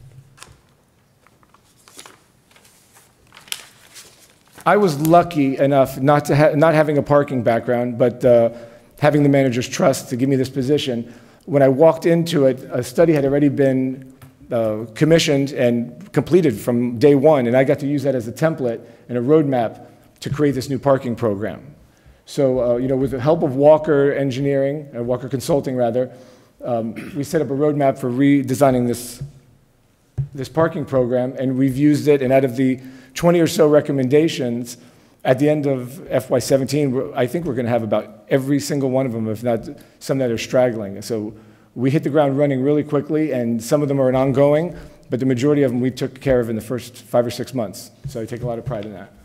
S3: I was lucky enough not to ha not having a parking background, but uh, having the manager's trust to give me this position. When I walked into it, a study had already been uh, commissioned and completed from day one, and I got to use that as a template and a roadmap to create this new parking program. So, uh, you know, with the help of Walker Engineering, uh, Walker Consulting rather, um, we set up a roadmap for redesigning this, this parking program, and we've used it, and out of the twenty or so recommendations, at the end of F Y seventeen, I think we're going to have about every single one of them, if not some that are straggling. So we hit the ground running really quickly, and some of them are an ongoing, but the majority of them we took care of in the first five or six months. So I take a lot of pride in that.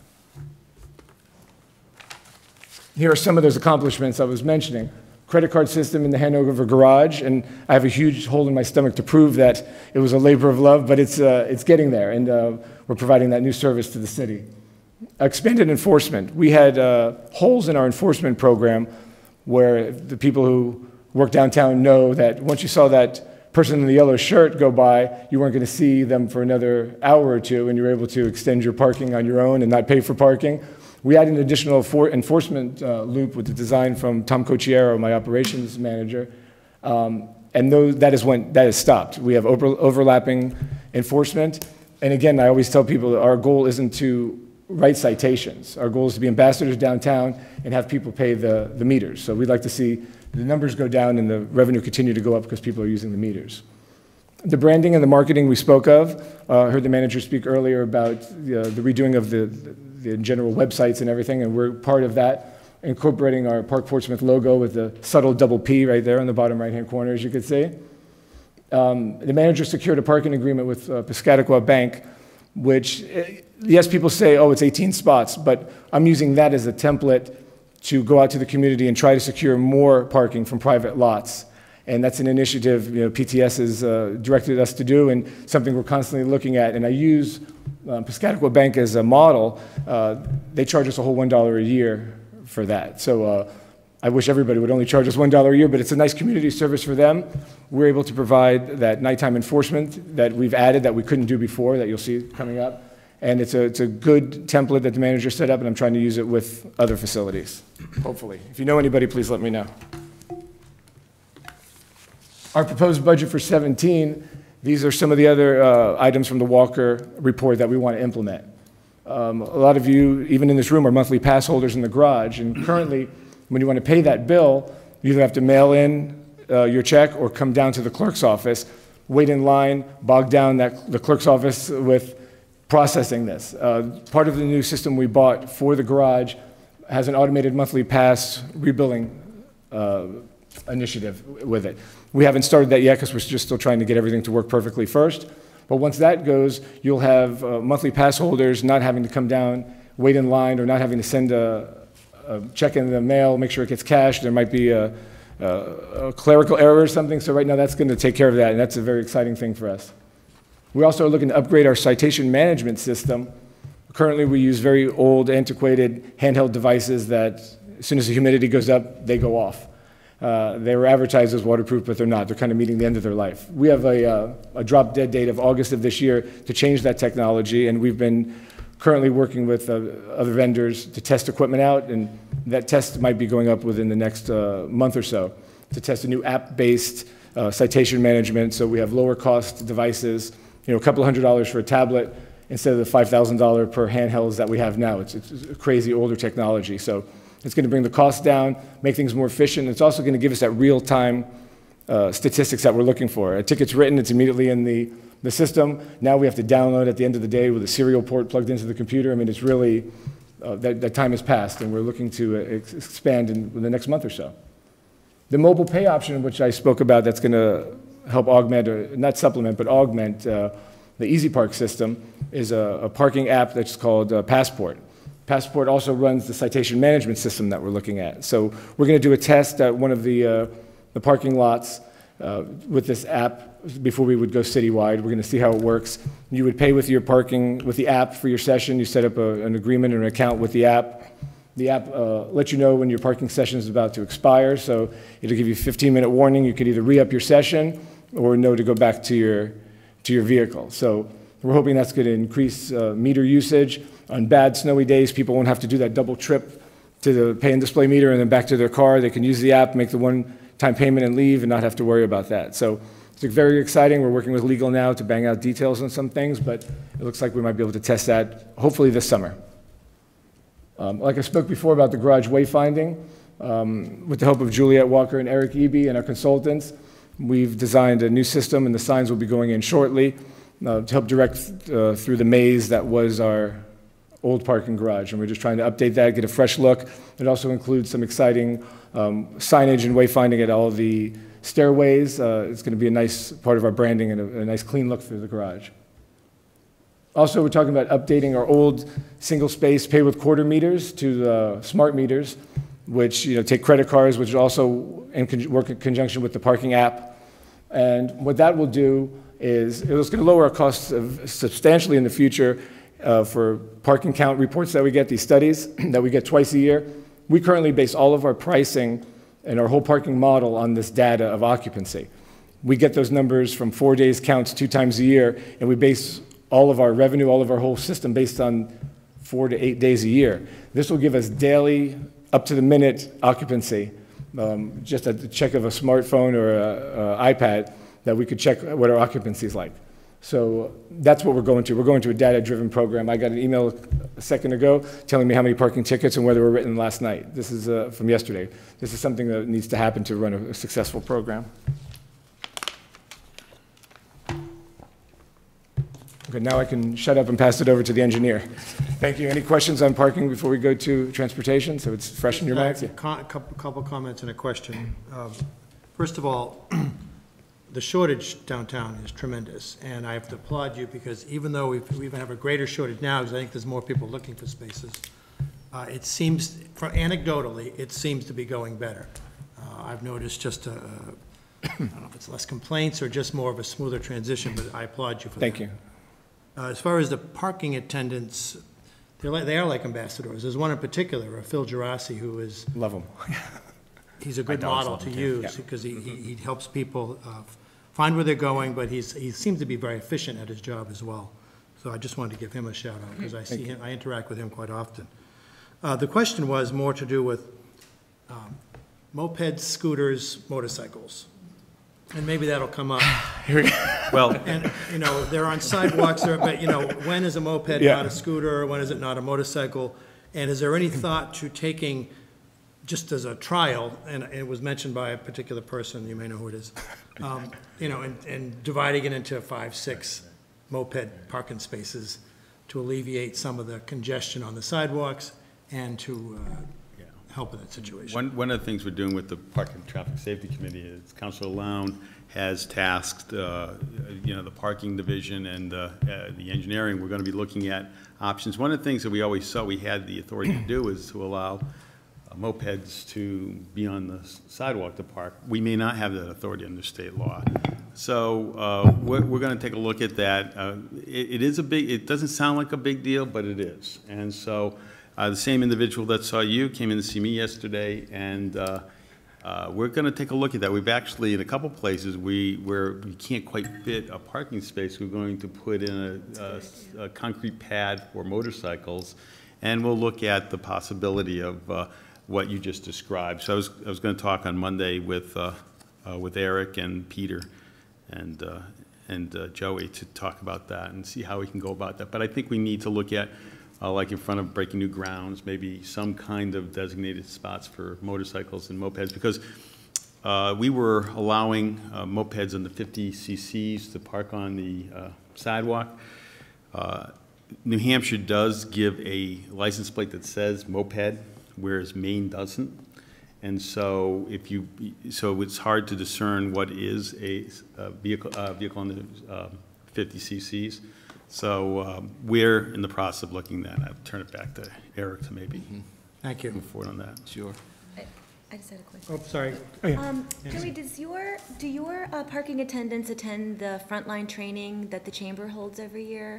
S3: Here are some of those accomplishments I was mentioning. Credit card system in the Hanover garage, and I have a huge hole in my stomach to prove that it was a labor of love, but it's, uh, it's getting there, and uh, we're providing that new service to the city. Expanded enforcement. We had uh, holes in our enforcement program where the people who work downtown know that once you saw that person in the yellow shirt go by, you weren't going to see them for another hour or two, and you were able to extend your parking on your own and not pay for parking. We had an additional for enforcement uh, loop with the design from Tom Cocchiero, my operations manager, um, and those, that, is when, that is stopped. We have over, overlapping enforcement, and again, I always tell people that our goal isn't to write citations. Our goal is to be ambassadors downtown and have people pay the, the meters. So we'd like to see the numbers go down and the revenue continue to go up because people are using the meters. The branding and the marketing we spoke of. I uh, heard the manager speak earlier about uh, the redoing of the, the general websites and everything, and we're part of that, incorporating our Park Portsmouth logo with the subtle double P right there in the bottom right-hand corner, as you can see. Um, the manager secured a parking agreement with uh, Piscataqua Bank, which, uh, yes, people say, oh, it's eighteen spots, but I'm using that as a template to go out to the community and try to secure more parking from private lots. And that's an initiative, you know, P T S has uh, directed us to do, and something we're constantly looking at. And I use um, Piscataqua Bank as a model. Uh, they charge us a whole one dollar a year for that. So uh, I wish everybody would only charge us one dollar a year, but it's a nice community service for them. We're able to provide that nighttime enforcement that we've added that we couldn't do before, that you'll see coming up. And it's a, it's a good template that the manager set up, and I'm trying to use it with other facilities, hopefully. If you know anybody, please let me know. Our proposed budget for seventeen, these are some of the other uh, items from the Walker report that we want to implement. Um, a lot of you, even in this room, are monthly pass holders in the garage, and currently, when you want to pay that bill, you either have to mail in uh, your check or come down to the clerk's office, wait in line, bog down that, the clerk's office with processing this. Uh, part of the new system we bought for the garage has an automated monthly pass rebilling uh, initiative with it. We haven't started that yet because we're just still trying to get everything to work perfectly first. But once that goes, you'll have uh, monthly pass holders not having to come down, wait in line, or not having to send a, a check in the mail, make sure it gets cashed. There might be a, a, a clerical error or something. So right now that's going to take care of that, and that's a very exciting thing for us. We also are looking to upgrade our citation management system. Currently we use very old, antiquated handheld devices that as soon as the humidity goes up, they go off. Uh, they were advertised as waterproof, but they're not. They're kind of meeting the end of their life. We have a, uh, a drop dead date of August of this year to change that technology, and we've been currently working with uh, other vendors to test equipment out, and that test might be going up within the next uh, month or so to test a new app-based uh, citation management, so we have lower cost devices, you know, a couple hundred dollars for a tablet instead of the five thousand dollars per handhelds that we have now. It's, it's a crazy older technology. So it's going to bring the cost down, make things more efficient. It's also going to give us that real-time uh, statistics that we're looking for. A ticket's written, it's immediately in the, the system. Now we have to download at the end of the day with a serial port plugged into the computer. I mean, it's really, uh, that, that time has passed, and we're looking to uh, ex expand in, in the next month or so. The mobile pay option, which I spoke about, that's going to help augment, or not supplement, but augment uh, the Easy Park system, is a, a parking app that's called uh, Passport. Passport also runs the citation management system that we're looking at. So we're going to do a test at one of the, uh, the parking lots uh, with this app before we would go citywide. We're going to see how it works. You would pay with your parking, with the app for your session. You set up a, an agreement or an account with the app. The app uh, lets you know when your parking session is about to expire, so it'll give you a fifteen minute warning. You could either re-up your session or know to go back to your, to your vehicle. So we're hoping that's going to increase uh, meter usage. On bad snowy days, people won't have to do that double trip to the pay and display meter and then back to their car. They can use the app, make the one-time payment and leave and not have to worry about that. So it's very exciting. We're working with legal now to bang out details on some things, but it looks like we might be able to test that hopefully this summer. Um, like I spoke before about the garage wayfinding, um, with the help of Juliet Walker and Eric Eby and our consultants, we've designed a new system, and the signs will be going in shortly uh, to help direct uh, through the maze that was our old parking garage, and we're just trying to update that, get a fresh look. It also includes some exciting um, signage and wayfinding at all the stairways. Uh, it's going to be a nice part of our branding and a, a nice clean look through the garage. Also, we're talking about updating our old single-space pay with quarter meters to the smart meters, which, you know, take credit cards, which also in con work in conjunction with the parking app. And what that will do is it's going to lower our costs of substantially in the future uh, for parking count reports that we get, these studies that we get twice a year. We currently base all of our pricing and our whole parking model on this data of occupancy. We get those numbers from four days counts two times a year, and we base all of our revenue, all of our whole system based on four to eight days a year. This will give us daily, up-to-the-minute occupancy, um, just at the check of a smartphone or an iPad, that we could check what our occupancy is like. So that's what we're going to. We're going to a data-driven program. I got an email a second ago, telling me how many parking tickets and whether were written last night. This is uh, from yesterday. This is something that needs to happen to run a, a successful program. Okay, now I can shut up and pass it over to the engineer. Thank you. Any questions on parking before we go to transportation, so it's fresh in your minds?
S7: A couple, couple comments and a question. Um, First of all, the shortage downtown is tremendous, and I have to applaud you because even though we've, we even have a greater shortage now, because I think there's more people looking for spaces, uh, it seems, for anecdotally, it seems to be going better. Uh, I've noticed just, a, I don't know if it's less complaints or just more of a smoother transition, but I applaud you for that.
S3: Thank you.
S7: Uh, As far as the parking attendants, they're like, they are like ambassadors. There's one in particular, uh, Phil Gerasi, who is,
S3: Love them.
S7: he's a good
S6: dogs
S7: model
S6: love
S7: to
S6: him, too.
S7: use
S3: Yeah.
S7: because he, he he helps people uh, find where they're going, but he's, he seems to be very efficient at his job as well. So I just wanted to give him a shout out because I see him, I interact with him quite often. Uh, The question was more to do with um, mopeds, scooters, motorcycles. And maybe that'll come up.
S1: Well,
S7: And, you know, they're on sidewalks, there, but, you know, when is a moped
S3: Yeah.
S7: not a scooter? When is it not a motorcycle? And is there any thought to taking, just as a trial, and it was mentioned by a particular person, you may know who it is, um, you know, and, and dividing it into five, six moped parking spaces to alleviate some of the congestion on the sidewalks and to uh, help in that situation?
S1: One, one of the things we're doing with the Park and Traffic Safety Committee is Councilor Lown has tasked, uh, you know, the parking division and uh, uh, the engineering. We're going to be looking at options. One of the things that we always saw we had the authority to do is to allow uh, mopeds to be on the sidewalk to park. We may not have that authority under state law. So uh, we're, we're going to take a look at that. Uh, it, it is a big, it doesn't sound like a big deal, but it is. And so Uh, the same individual that saw you came in to see me yesterday, and uh, uh, we're going to take a look at that. We've actually, in a couple places, we, where we can't quite fit a parking space, we're going to put in a, a, a concrete pad for motorcycles, and we'll look at the possibility of uh, what you just described. So I was, I was going to talk on Monday with, uh, uh, with Eric and Peter and, uh, and uh, Joey to talk about that and see how we can go about that. But I think we need to look at Uh, like in front of Breaking New Grounds, maybe some kind of designated spots for motorcycles and mopeds, because uh, we were allowing uh, mopeds under fifty c c's to park on the uh, sidewalk. Uh, New Hampshire does give a license plate that says moped, whereas Maine doesn't. And so if you, so it's hard to discern what is a, a vehicle, uh, vehicle under uh, fifty c c's. So um, we're in the process of looking at that. I'll turn it back to Eric to maybe
S7: Thank you.
S1: move forward on that.
S6: Sure.
S8: I I just had a question.
S7: Oh, sorry.
S8: Um, Joey, does your, do your uh, parking attendants attend the frontline training that the chamber holds every year?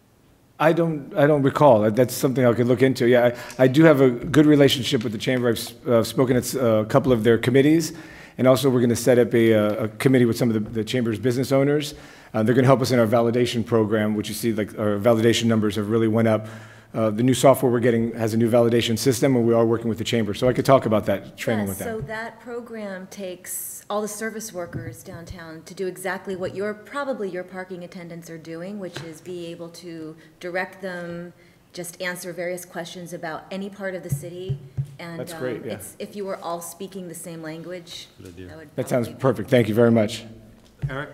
S3: I don't, I don't recall. That- That's something I could look into. Yeah, I, I do have a good relationship with the chamber. I've s- uh, spoken at s- a couple of their committees, and also we're going to set up a, uh, a committee with some of the, the chamber's business owners. Uh, they're going to help us in our validation program, which you see, like, our validation numbers have really went up. Uh, the new software we're getting has a new validation system, and we are working with the chamber. So I could talk about that training with
S8: Yes, so
S3: them.
S8: that program takes all the service workers downtown to do exactly what your, probably your parking attendants are doing, which is be able to direct them, just answer various questions about any part of the city. And
S3: That's great,
S8: um,
S3: yeah.
S8: it's, if you were all speaking the same language,
S1: Good idea.
S8: that would
S3: That sounds
S8: probably be-
S3: perfect. Thank you very much.
S7: Eric?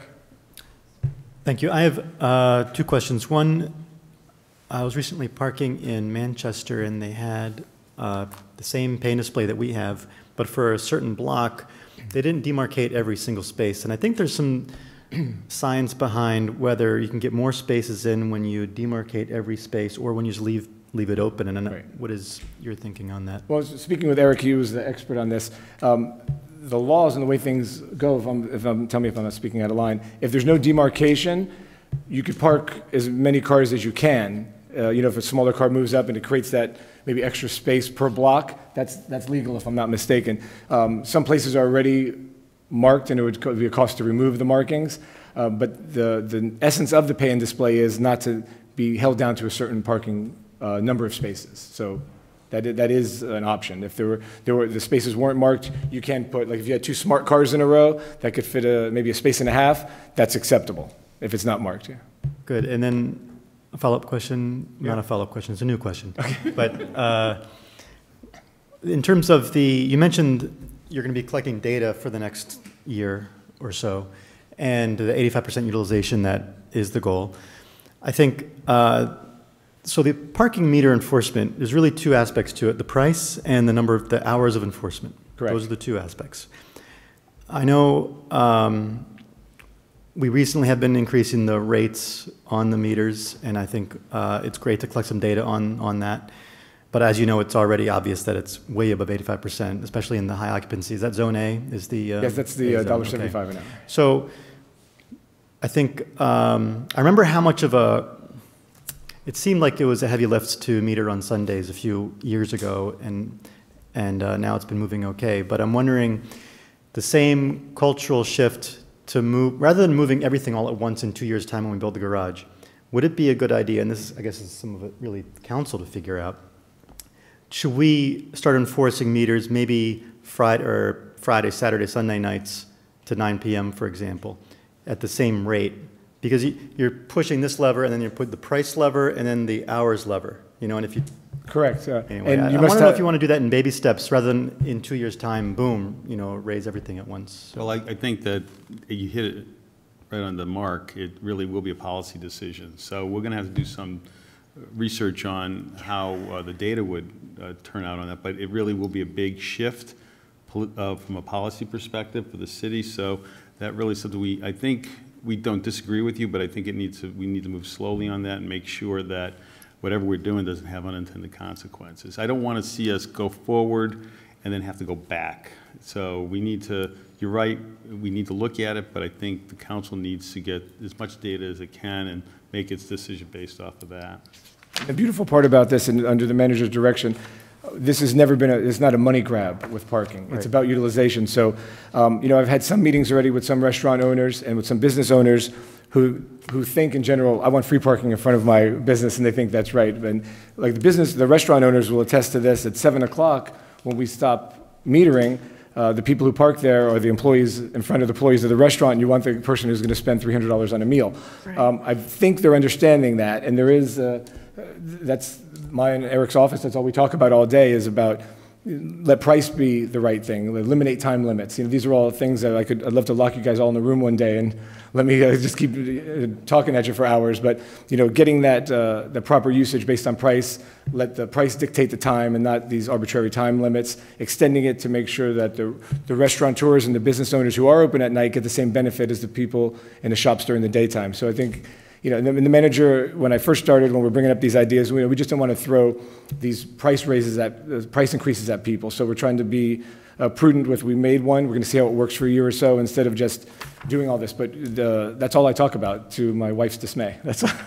S4: Thank you. I have uh, two questions. One, I was recently parking in Manchester, and they had uh, the same pane display that we have, but for a certain block, they didn't demarcate every single space. And I think there's some science behind whether you can get more spaces in when you demarcate every space or when you just leave, leave it open. And then
S3: Right.
S4: what is your thinking on that?
S3: Well, speaking with Eric Hughes, the expert on this, um, the laws and the way things go, if I'm, if I'm, tell me if I'm not speaking out of line, if there's no demarcation, you could park as many cars as you can. Uh, you know, if a smaller car moves up and it creates that maybe extra space per block, that's, that's legal if I'm not mistaken. Um, some places are already marked and it would co- be a cost to remove the markings. Uh, but the, the essence of the pay and display is not to be held down to a certain parking uh, number of spaces. So that, i- that is an option. If there were, there were, the spaces weren't marked, you can put, like if you had two smart cars in a row that could fit a, maybe a space and a half, that's acceptable if it's not marked, yeah.
S4: Good. And then a follow-up question, not a follow-up question, it's a new question. But uh, in terms of the, you mentioned you're going to be collecting data for the next year or so, and the eighty-five percent utilization, that is the goal. I think, uh, so the parking meter enforcement, there's really two aspects to it, the price and the number of, the hours of enforcement.
S3: Correct.
S4: Those are the two aspects. I know um, we recently have been increasing the rates on the meters, and I think uh, it's great to collect some data on, on that. But as you know, it's already obvious that it's way above eighty-five percent, especially in the high occupancy. Is that zone A? Is the uh,
S3: Yes, that's the
S4: A
S3: uh,
S4: zone?
S3: one dollar
S4: Okay.
S3: seventy-five an hour.
S4: So I think, um, I remember how much of a, it seemed like it was a heavy lift to meter on Sundays a few years ago, and, and uh, now it's been moving okay. But I'm wondering, the same cultural shift to move, rather than moving everything all at once in two years' time when we build the garage, would it be a good idea, and this is, I guess, is some of it really council to figure out, should we start enforcing meters maybe Friday, or Friday, Saturday, Sunday nights to nine P M, for example, at the same rate? Because you, you're pushing this lever, and then you put the price lever, and then the hours lever, you know, and if you,
S3: Correct. uh,
S4: anyway,
S3: And
S4: I,
S3: you
S4: I
S3: must
S4: want to know
S3: have-
S4: if you want to do that in baby steps, rather than in two years' time, boom, you know, raise everything at once.
S1: Well, I, I think that you hit it right on the mark. It really will be a policy decision. So we're going to have to do some research on how uh, the data would uh, turn out on that, but it really will be a big shift poli- uh, from a policy perspective for the city. So that really is something we, I think, we don't disagree with you, but I think it needs to, we need to move slowly on that and make sure that whatever we're doing doesn't have unintended consequences. I don't want to see us go forward and then have to go back. So we need to, you're right, we need to look at it, but I think the council needs to get as much data as it can and make its decision based off of that.
S3: The beautiful part about this, and under the manager's direction, this has never been a, it's not a money grab with parking. It's
S4: Right.
S3: about utilization. So, um, you know, I've had some meetings already with some restaurant owners and with some business owners who, who think in general, I want free parking in front of my business, and they think that's right. And like the business, the restaurant owners will attest to this. At seven o'clock, when we stop metering, uh, the people who park there are the employees in front of the employees of the restaurant, and you want the person who's going to spend three hundred dollars on a meal.
S5: Right.
S3: Um, I think they're understanding that, and there is, uh, that's my and Eric's office, that's all we talk about all day, is about let price be the right thing, eliminate time limits. You know, these are all things that I could, I'd love to lock you guys all in the room one day and let me uh, just keep uh, talking at you for hours. But, you know, getting that, uh, the proper usage based on price, let the price dictate the time and not these arbitrary time limits, extending it to make sure that the, the restaurateurs and the business owners who are open at night get the same benefit as the people in the shops during the daytime. So I think, you know, and the, and the manager, when I first started, when we're bringing up these ideas, we, we just don't want to throw these price raises at, uh, price increases at people. So we're trying to be uh, prudent with, we made one, we're going to see how it works for a year or so instead of just doing all this. But the, that's all I talk about, to my wife's dismay. That's all.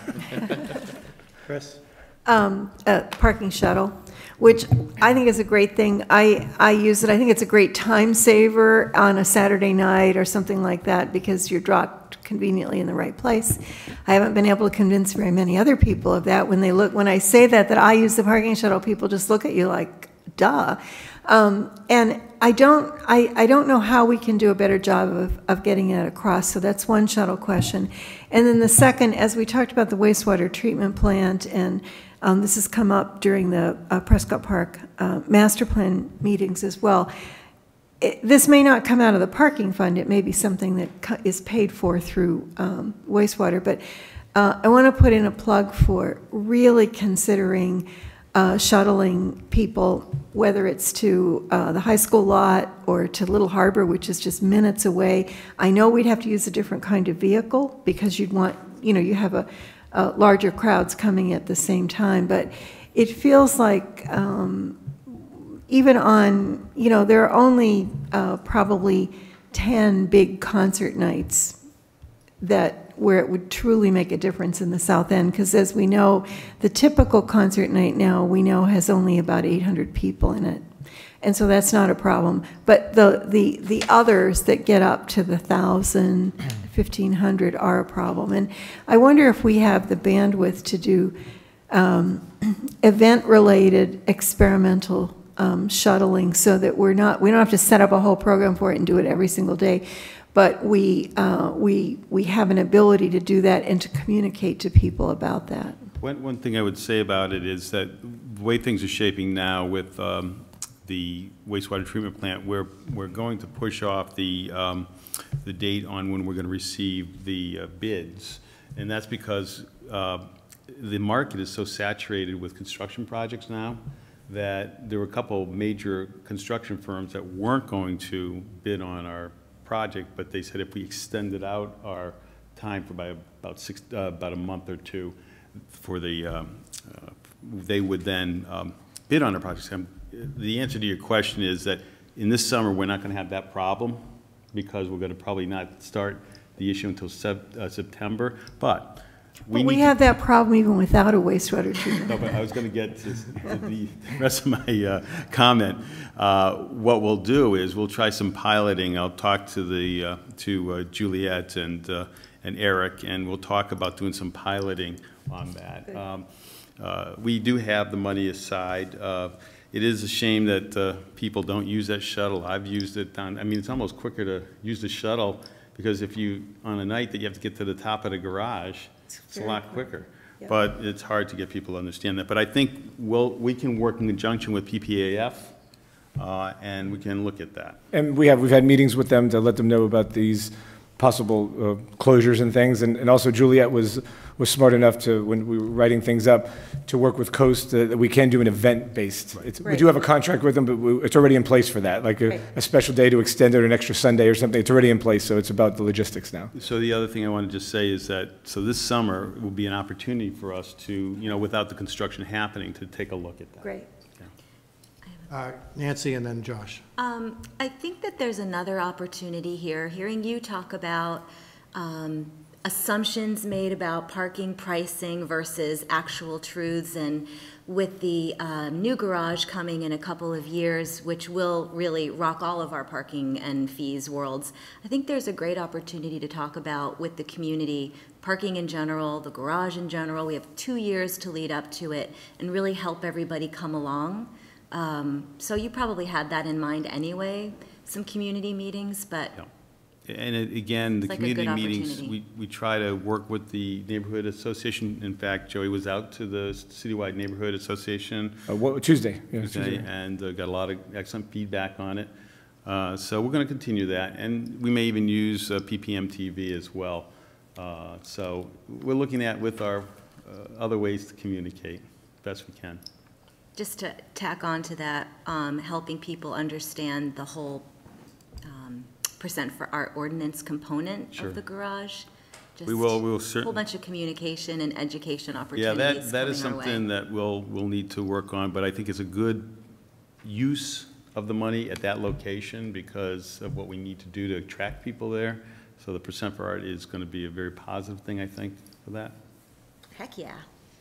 S7: Chris?
S5: Um, a parking shuttle, which I think is a great thing. I, I use it, I think it's a great time saver on a Saturday night or something like that, because you're dropped conveniently in the right place. I haven't been able to convince very many other people of that. When they look, when I say that, that I use the parking shuttle, people just look at you like, duh. Um, and I don't, I, I don't know how we can do a better job of, of getting it across. So that's one shuttle question. And then the second, as we talked about the wastewater treatment plant, and um, this has come up during the uh, Prescott Park uh, master plan meetings as well. It, this may not come out of the parking fund. It may be something that co- is paid for through um, wastewater. But uh, I want to put in a plug for really considering uh, shuttling people, whether it's to uh, the high school lot or to Little Harbor, which is just minutes away. I know we'd have to use a different kind of vehicle because you'd want, you know, you have a, a larger crowds coming at the same time. But it feels like um, even on, you know, there are only uh, probably ten big concert nights that where it would truly make a difference in the South End, because as we know, the typical concert night now, we know, has only about eight hundred people in it. And so that's not a problem. But the, the, the others that get up to the one thousand, fifteen hundred are a problem. And I wonder if we have the bandwidth to do um, event-related experimental um, shuttling, so that we're not, we don't have to set up a whole program for it and do it every single day. But we, uh, we, we have an ability to do that and to communicate to people about that.
S1: One, one thing I would say about it is that the way things are shaping now with um, the wastewater treatment plant, we're, we're going to push off the, um, the date on when we're going to receive the uh, bids. And that's because uh, the market is so saturated with construction projects now that there were a couple major construction firms that weren't going to bid on our project, but they said if we extended out our time for by about six, uh, about a month or two, for the, um, uh, they would then um, bid on our projects. And the answer to your question is that in this summer, we're not going to have that problem because we're going to probably not start the issue until sep uh, September, but we
S5: But we
S1: need
S5: have
S1: to,
S5: that problem even without a wastewater treatment.
S1: no, but I was going to get to, to the rest of my uh, comment. Uh, what we'll do is we'll try some piloting. I'll talk to the uh, to uh, Juliet and uh, and Eric, and we'll talk about doing some piloting on that. Um, uh, we do have the money aside. Uh, it is a shame that uh, people don't use that shuttle. I've used it down. I mean, it's almost quicker to use the shuttle because if you on a night that you have to get to the top of the garage, it's a lot quicker.
S5: Yep.
S1: But it's hard to get people to understand that. But I think we'll, we can work in conjunction with P P A F, uh, and we can look at that.
S3: And we have, we've had meetings with them to let them know about these possible uh, closures and things. And, and also Juliet was, was smart enough to, when we were writing things up, to work with Coast, uh, that we can do an event-based. It's- We
S5: Right.
S3: do have a contract with them, but we- it's already in place for that, like a,
S5: Right.
S3: a special day to extend it, or an extra Sunday or something. It's already in place, so it's about the logistics now.
S1: So the other thing I want to just say is that, so this summer will be an opportunity for us to, you know, without the construction happening, to take a look at that.
S5: Great.
S7: Uh, Nancy and then Josh.
S8: Um, I think that there's another opportunity here, hearing you talk about um, assumptions made about parking pricing versus actual truths, and with the uh, new garage coming in a couple of years, which will really rock all of our parking and fees worlds, I think there's a great opportunity to talk about with the community, parking in general, the garage in general. We have two years to lead up to it and really help everybody come along. Um, so you probably had that in mind anyway, some community meetings, but
S1: Yeah. And it- again, the
S8: It's like a good
S1: community meetings,
S8: opportunity.
S1: we, we try to work with the neighborhood association. In fact, Joey was out to the citywide neighborhood association
S3: Uh, what, Tuesday? Yeah,
S1: today,
S3: Tuesday.
S1: and uh, got a lot of excellent feedback on it. Uh, So we're going to continue that, and we may even use uh, P P M T V as well. Uh, So we're looking at with our uh, other ways to communicate best we can.
S8: just to tack on to that, um, helping people understand the whole um, percent for art ordinance component
S1: Sure.
S8: of the garage.
S1: We will, we will
S8: Just a whole
S1: certainly.
S8: bunch of communication and education
S1: Yeah,
S8: opportunities
S1: that, that is
S8: coming our way.
S1: something that we'll, we'll need to work on, but I think it's a good use of the money at that location because of what we need to do to attract people there. So the percent for art is going to be a very positive thing, I think, for that.
S8: Heck, yeah.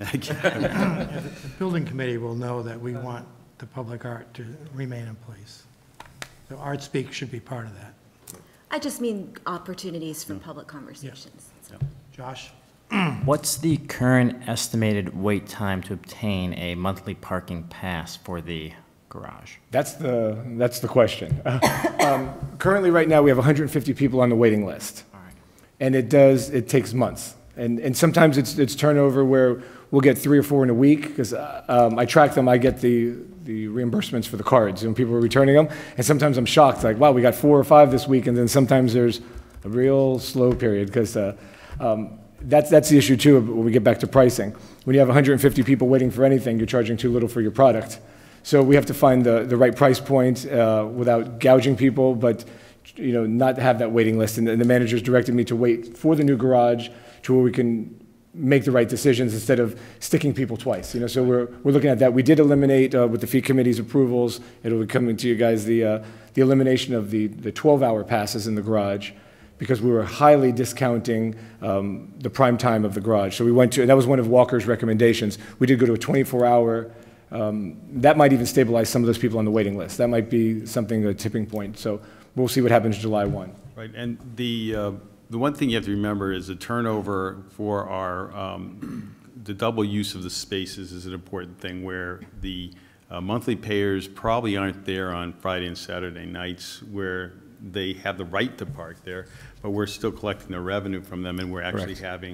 S7: The building committee will know that we want the public art to remain in place. So Art Speak should be part of that.
S8: I just mean opportunities for public conversations. So.
S7: Josh?
S6: What's the current estimated wait time to obtain a monthly parking pass for the garage?
S3: That's the, that's the question. Um, Currently, right now, we have one hundred fifty people on the waiting list.
S6: All right.
S3: And it does, it takes months. And, and sometimes it's, it's turnover where we'll get three or four in a week, because um, I track them, I get the, the reimbursements for the cards, and people are returning them. And sometimes I'm shocked, like, wow, we got four or five this week, and then sometimes there's a real slow period, because uh, um, that's, that's the issue too, when we get back to pricing. When you have one hundred fifty people waiting for anything, you're charging too little for your product. So we have to find the, the right price point uh, without gouging people, but, you know, not have that waiting list. And the the manager's directed me to wait for the new garage to where we can make the right decisions instead of sticking people twice, you know, so we're, we're looking at that. We did eliminate, uh, with the fee committee's approvals, it'll be coming to you guys, the, uh, the elimination of the, the twelve-hour passes in the garage, because we were highly discounting um, the prime time of the garage. So we went to, and that was one of Walker's recommendations, we did go to a twenty-four hour, um, that might even stabilize some of those people on the waiting list. That might be something, a tipping point, so we'll see what happens July first.
S1: Right, and the, uh, the one thing you have to remember is the turnover for our, um, the double use of the spaces is an important thing, where the uh, monthly payers probably aren't there on Friday and Saturday nights, where they have the right to park there, but we're still collecting the revenue from them, and we're actually
S3: Correct.
S1: having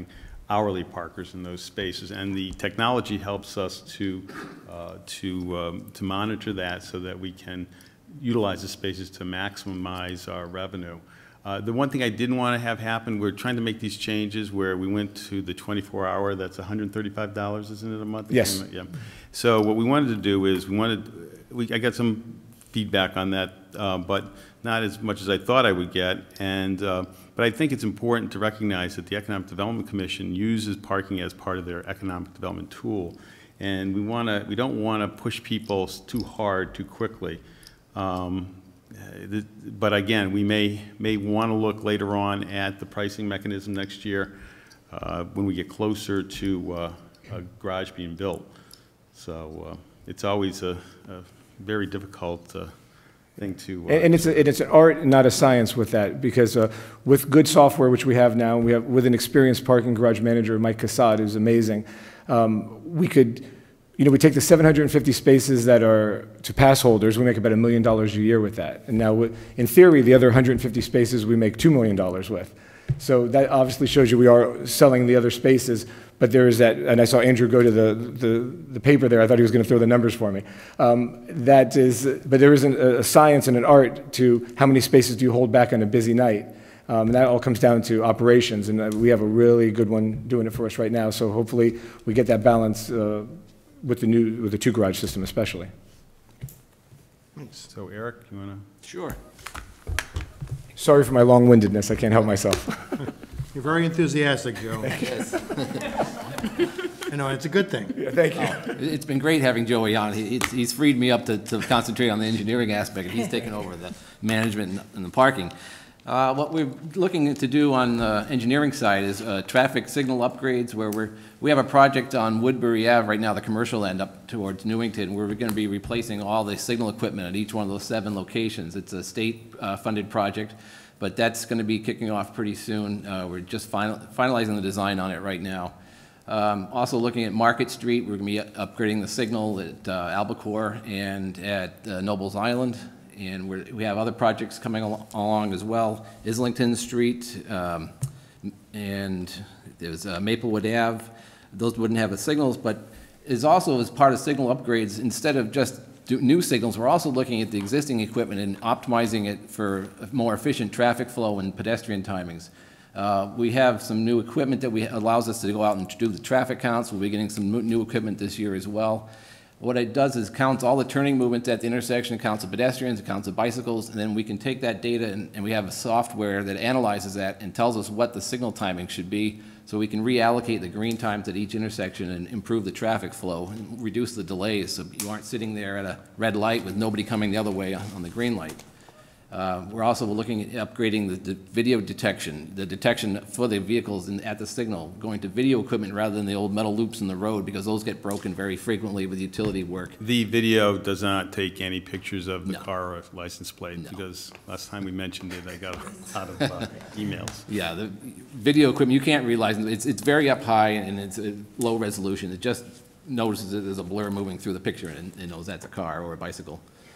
S1: hourly parkers in those spaces. And the technology helps us to, uh, to, um, to monitor that so that we can utilize the spaces to maximize our revenue. Uh, the one thing I didn't want to have happen, we're trying to make these changes where we went to the twenty-four hour, that's one hundred thirty-five dollars, isn't it, a month?
S3: Yes.
S1: Yeah. So what we wanted to do is, we wanted, we, I got some feedback on that, uh, but not as much as I thought I would get. And, uh, but I think it's important to recognize that the Economic Development Commission uses parking as part of their economic development tool. And we want to, we don't want to push people too hard, too quickly. Um, uh, but again, we may, may want to look later on at the pricing mechanism next year uh, when we get closer to uh, a garage being built. So uh, it's always a, a very difficult uh, thing to. Uh,
S3: And and it's, a- and it's an art and not a science with that, because uh, with good software, which we have now, we have, with an experienced parking garage manager, Mike Cassad, who's amazing, um, we could, you know, we take the seven hundred fifty spaces that are to pass holders, we make about a million dollars a year with that. And now, wi- in theory, the other one hundred fifty spaces, we make two million dollars with. So that obviously shows you we are selling the other spaces, but there is that, and I saw Andrew go to the, the, the paper there, I thought he was going to throw the numbers for me. Um, that is, but there is an, a science and an art to how many spaces do you hold back on a busy night. Um, and that all comes down to operations, and uh, we have a really good one doing it for us right now, so hopefully we get that balance uh, with the new, with the two garage system especially.
S1: so Eric, you want to?
S9: Sure.
S3: Sorry for my long-windedness, I can't help myself.
S7: You're very enthusiastic, Joe. You know, it's a good thing.
S3: Yeah, thank you.
S9: It's been great having Joey on. He- He's, he's freed me up to, to concentrate on the engineering aspect, and he's taken over the management and- and the parking. Uh, What we're looking to do on the engineering side is uh, traffic signal upgrades, where we're, we have a project on Woodbury Ave right now, the commercial end up towards Newington, where we're going to be replacing all the signal equipment at each one of those seven locations. It's a state-funded project, but that's going to be kicking off pretty soon. Uh, We're just final- finalizing the design on it right now. Um, Also looking at Market Street, we're going to be upgrading the signal at uh, Albacore and at uh, Nobles Island. And we're, we have other projects coming al along as well. Islington Street, um, and there's uh, Maplewood Ave. Those wouldn't have the signals, but is also as part of signal upgrades, instead of just do new signals, we're also looking at the existing equipment and optimizing it for a more efficient traffic flow and pedestrian timings. Uh, we have some new equipment that we, allows us to go out and do the traffic counts. We'll be getting some new equipment this year as well. What it does is counts all the turning movements at the intersection, it counts the pedestrians, it counts the bicycles, and then we can take that data and, and we have a software that analyzes that and tells us what the signal timing should be, so we can reallocate the green times at each intersection and improve the traffic flow and reduce the delays, so you aren't sitting there at a red light with nobody coming the other way on, on the green light. Uh, We're also looking at upgrading the, the video detection, the detection for the vehicles in, at the signal, going to video equipment rather than the old metal loops in the road, because those get broken very frequently with utility work.
S1: The video does not take any pictures of the
S9: No.
S1: car or license plate,
S9: No.
S1: because last time we mentioned it, I got a lot of uh, emails.
S9: Yeah, the video equipment, you can't realize, it's, it's very up high and it's uh, low resolution. It just notices that there's a blur moving through the picture and it knows that's a car or a bicycle.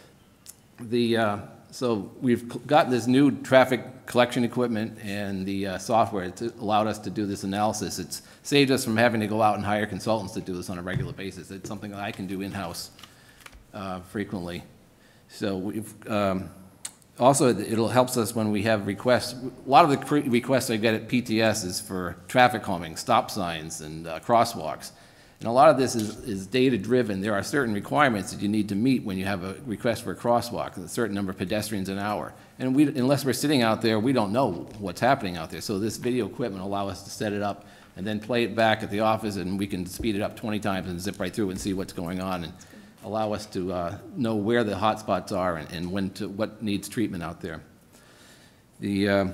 S9: The, uh, so we've got this new traffic collection equipment and the uh, software. It's allowed us to do this analysis. It's saved us from having to go out and hire consultants to do this on a regular basis. It's something that I can do in-house uh, frequently. So we've, um, also, it'll helps us when we have requests. A lot of the cre- requests I get at P T S is for traffic calming, stop signs, and uh, crosswalks. And a lot of this is, is data-driven. There are certain requirements that you need to meet when you have a request for a crosswalk, a certain number of pedestrians an hour. And we, unless we're sitting out there, we don't know what's happening out there. So this video equipment will allow us to set it up and then play it back at the office, and we can speed it up twenty times and zip right through and see what's going on, and allow us to uh, know where the hot spots are and, and when to, what needs treatment out there. The, uh,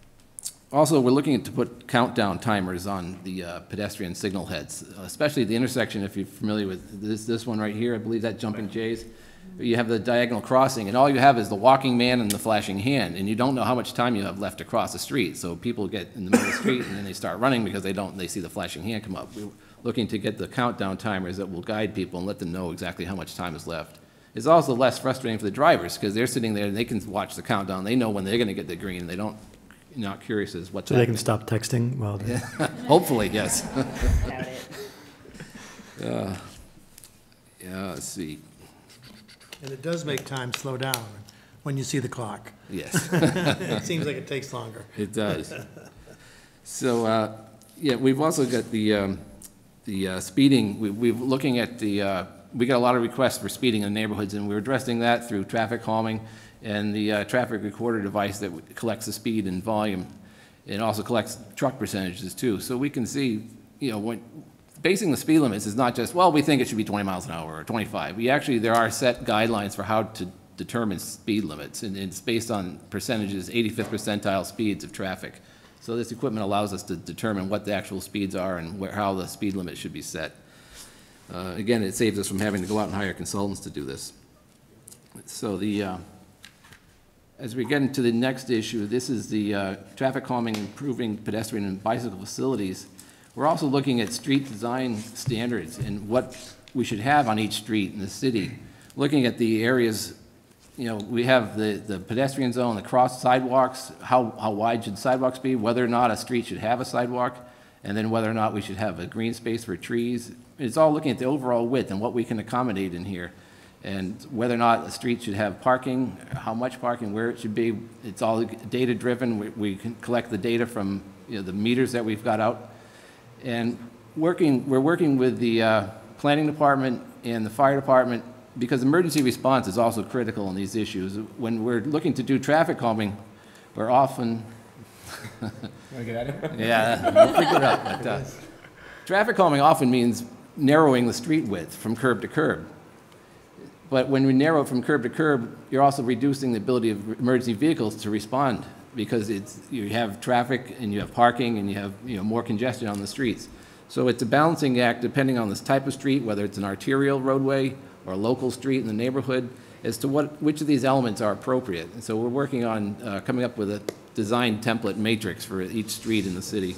S9: also, we're looking to put countdown timers on the uh, pedestrian signal heads, especially the intersection, if you're familiar with this, this one right here, I believe that Jumping Jays. You have the diagonal crossing, and all you have is the walking man and the flashing hand, and you don't know how much time you have left to cross the street. So people get in the middle of the street, and then they start running because they don't, they see the flashing hand come up. We're looking to get the countdown timers that will guide people and let them know exactly how much time is left. It's also less frustrating for the drivers, because they're sitting there and they can watch the countdown. They know when they're going to get the green, and they don't not curious as what's
S4: So they can
S9: happening.
S4: stop texting while they're.
S9: Hopefully, yes. Uh, Yeah, let's see,
S7: And it does make time slow down when you see the clock.
S9: yes.
S7: It seems like it takes longer.
S9: It does. So, uh, yeah, we've also got the, um, the uh, speeding, we, we're looking at the, uh, we got a lot of requests for speeding in neighborhoods, and we're addressing that through traffic calming and the uh, traffic recorder device that collects the speed and volume. It also collects truck percentages too. So we can see, you know, when, basing the speed limits is not just, well, we think it should be twenty miles an hour or twenty-five. We actually, there are set guidelines for how to determine speed limits, and it's based on percentages, eighty-fifth percentile speeds of traffic. So this equipment allows us to determine what the actual speeds are and where, how the speed limit should be set. Uh, again, it saves us from having to go out and hire consultants to do this. So the, uh, as we get into the next issue, this is the uh, traffic calming, improving pedestrian and bicycle facilities. We're also looking at street design standards and what we should have on each street in the city. Looking at the areas, you know, we have the, the pedestrian zone, the cross sidewalks, how, how wide should sidewalks be, whether or not a street should have a sidewalk, and then whether or not we should have a green space for trees. It's all looking at the overall width and what we can accommodate in here. And whether or not a street should have parking, how much parking, where it should be. It's all data-driven. We, we can collect the data from, you know, the meters that we've got out. And working, we're working with the uh, planning department and the fire department because emergency response is also critical in these issues. When we're looking to do traffic calming, we're often...
S3: Want to get out of here?
S9: Yeah, we'll figure it out. But, uh, traffic calming often means narrowing the street width from curb to curb. But when we narrow it from curb to curb, you're also reducing the ability of emergency vehicles to respond because it's, you have traffic and you have parking and you have, you know, more congestion on the streets. So it's a balancing act depending on this type of street, whether it's an arterial roadway or a local street in the neighborhood, as to what, which of these elements are appropriate. And so we're working on uh, coming up with a design template matrix for each street in the city.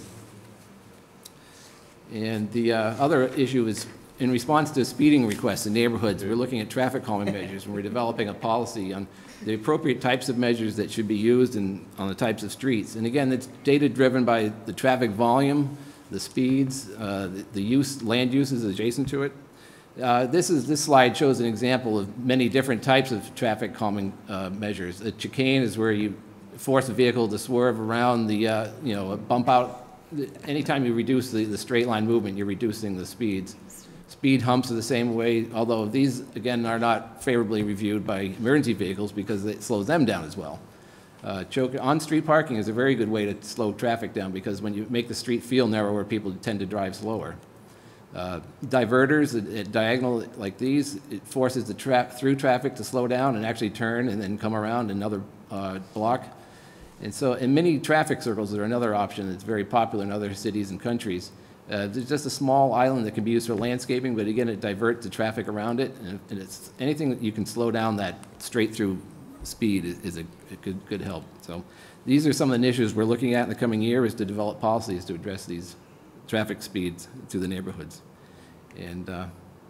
S9: And the uh, other issue is in response to speeding requests in neighborhoods, we're looking at traffic calming measures, and we're developing a policy on the appropriate types of measures that should be used in, on the types of streets. And again, it's data-driven by the traffic volume, the speeds, uh, the, the use, land uses adjacent to it. Uh, this is this slide shows an example of many different types of traffic calming uh, measures. A chicane is where you force a vehicle to swerve around the, uh, you know, a bump out. Anytime you reduce the, the straight line movement, you're reducing the speeds. Speed humps are the same way, although these, again, are not favorably reviewed by emergency vehicles because it slows them down as well. Uh, choke, on-street parking is a very good way to slow traffic down because when you make the street feel narrower, people tend to drive slower. Uh, diverters at, at diagonal like these, it forces the tra through traffic to slow down and actually turn and then come around another uh, block. And so, and many traffic circles are another option that's very popular in other cities and countries. Uh, there's just a small island that can be used for landscaping, but again, it diverts the traffic around it, and, and it's anything that you can slow down that straight-through speed is, is a, a good, good help. So these are some of the initiatives we're looking at in the coming year is to develop policies to address these traffic speeds through the neighborhoods. And uh,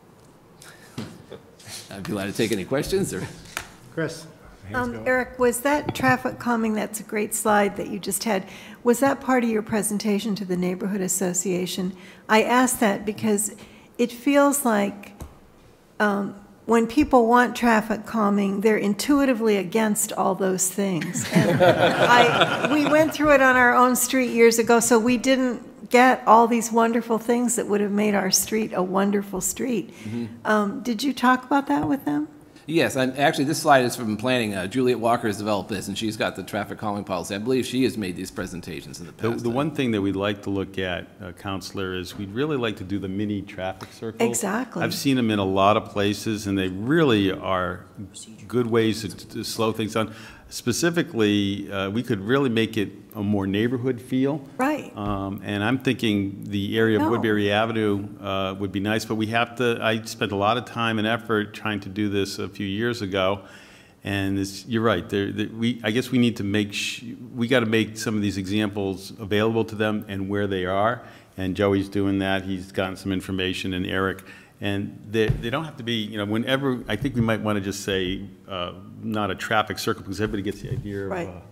S9: I'd be glad to take any questions. Or
S7: Chris?
S5: Um, Eric, was that traffic calming, that's a great slide that you just had, was that part of your presentation to the Neighborhood Association? I asked that because it feels like um, when people want traffic calming, they're intuitively against all those things. And I, we went through it on our own street years ago, so we didn't get all these wonderful things that would have made our street a wonderful street. Mm-hmm. um, did you talk about that with them?
S9: Yes, and actually this slide is from planning. Uh, Juliet Walker has developed this, and she's got the traffic calming policy. I believe she has made these presentations in the
S1: The,
S9: past.
S1: the one thing that we'd like to look at, uh, Counselor, is we'd really like to do the mini traffic circles.
S5: Exactly.
S1: I've seen them in a lot of places, and they really are good ways to, to slow things down. Specifically, uh, we could really make it a more neighborhood feel.
S5: Right.
S1: Um, and I'm thinking the area of
S5: No.
S1: Woodbury Avenue uh, would be nice, but we have to, I spent a lot of time and effort trying to do this a few years ago. And it's, you're right, there, there, we, I guess we need to make, sh we got to make some of these examples available to them and where they are. And Joey's doing that. He's gotten some information, and Eric. And they, they don't have to be, you know, whenever, I think we might want to just say, uh, not a traffic circle, because everybody gets the idea of,
S5: Right.
S1: uh,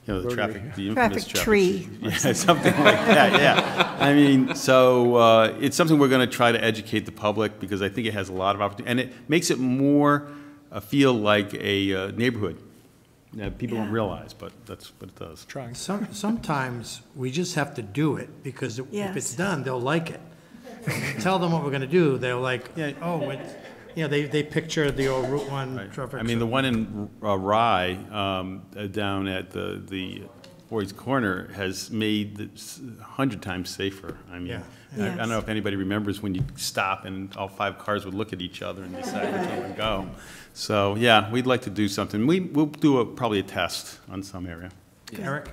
S1: you know, the
S3: Rotary.
S1: traffic, the infamous
S5: Traffic
S1: traffic.
S5: tree.
S1: Yeah, something like that, yeah. I mean, so uh, it's something we're going to try to educate the public, because I think it has a lot of opportunity, and it makes it more uh, feel like a uh, neighborhood that people don't
S5: Yeah.
S1: realize, but that's what it does.
S3: Trying.
S7: Some, sometimes we just have to do it, because if
S5: Yes.
S7: it's done, they'll like it. Tell them what we're gonna do, they're like, yeah, oh, it's, you know, they, they picture the old Route One
S1: Right.
S7: traffic.
S1: I mean, the one in uh, Rye, um, uh, down at the, the Boyd's Corner has made it a hundred times safer. I mean,
S7: Yeah.
S1: I I don't know
S5: Yes.
S1: if anybody remembers when you stop and all five cars would look at each other and decide which one to go. So, yeah, we'd like to do something. We, we'll do a, probably a test on some area.
S7: Eric?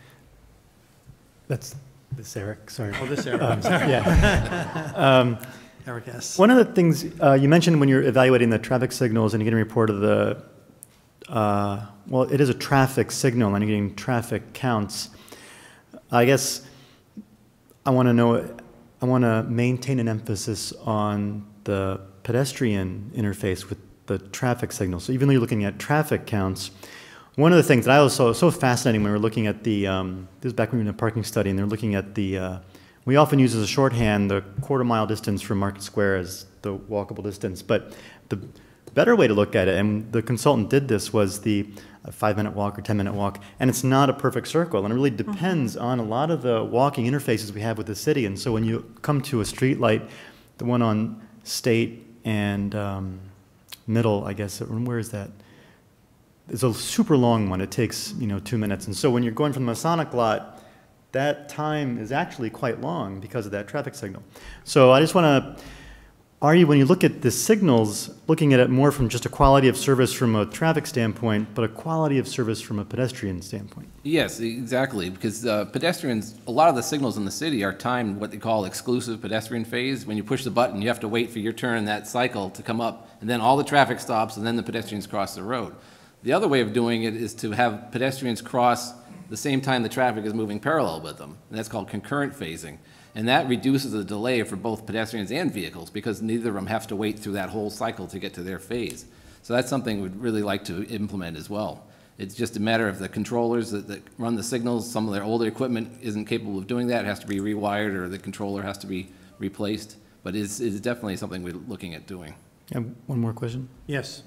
S4: That's, this Eric, sorry.
S7: Oh, this area, I'm sorry.
S4: Yeah.
S7: Eric S.
S4: One of the things uh, you mentioned when you're evaluating the traffic signals and you're getting a report of the, uh, well, it is a traffic signal and you're getting traffic counts. I guess I want to know, I want to maintain an emphasis on the pedestrian interface with the traffic signal. So even though you're looking at traffic counts, one of the things that I was so, so fascinating when we were looking at the, um, this is back when we were in the parking study, and they're looking at the, uh, we often use as a shorthand the quarter mile distance from Market Square as the walkable distance, but the better way to look at it, and the consultant did this, was the five minute walk or ten minute walk, and it's not a perfect circle, and it really depends on a lot of the walking interfaces we have with the city. And so when you come to a street light, the one on State and um, Middle, I guess, where is that? It's a super long one. It takes, you know, two minutes. And so when you're going from the Masonic lot, that time is actually quite long because of that traffic signal. So I just want to argue, when you look at the signals, looking at it more from just a quality of service from a traffic standpoint, but a quality of service from a pedestrian standpoint.
S9: Yes, exactly, because uh, pedestrians, a lot of the signals in the city are timed what they call exclusive pedestrian phase. When you push the button, you have to wait for your turn in that cycle to come up, and then all the traffic stops, and then the pedestrians cross the road. The other way of doing it is to have pedestrians cross the same time the traffic is moving parallel with them, and that's called concurrent phasing. And that reduces the delay for both pedestrians and vehicles, because neither of them have to wait through that whole cycle to get to their phase. So that's something we'd really like to implement as well. It's just a matter of the controllers that, that run the signals. Some of their older equipment isn't capable of doing that. It has to be rewired, or the controller has to be replaced. But it's, it's definitely something we're looking at doing.
S4: I have one more question.
S7: Yes.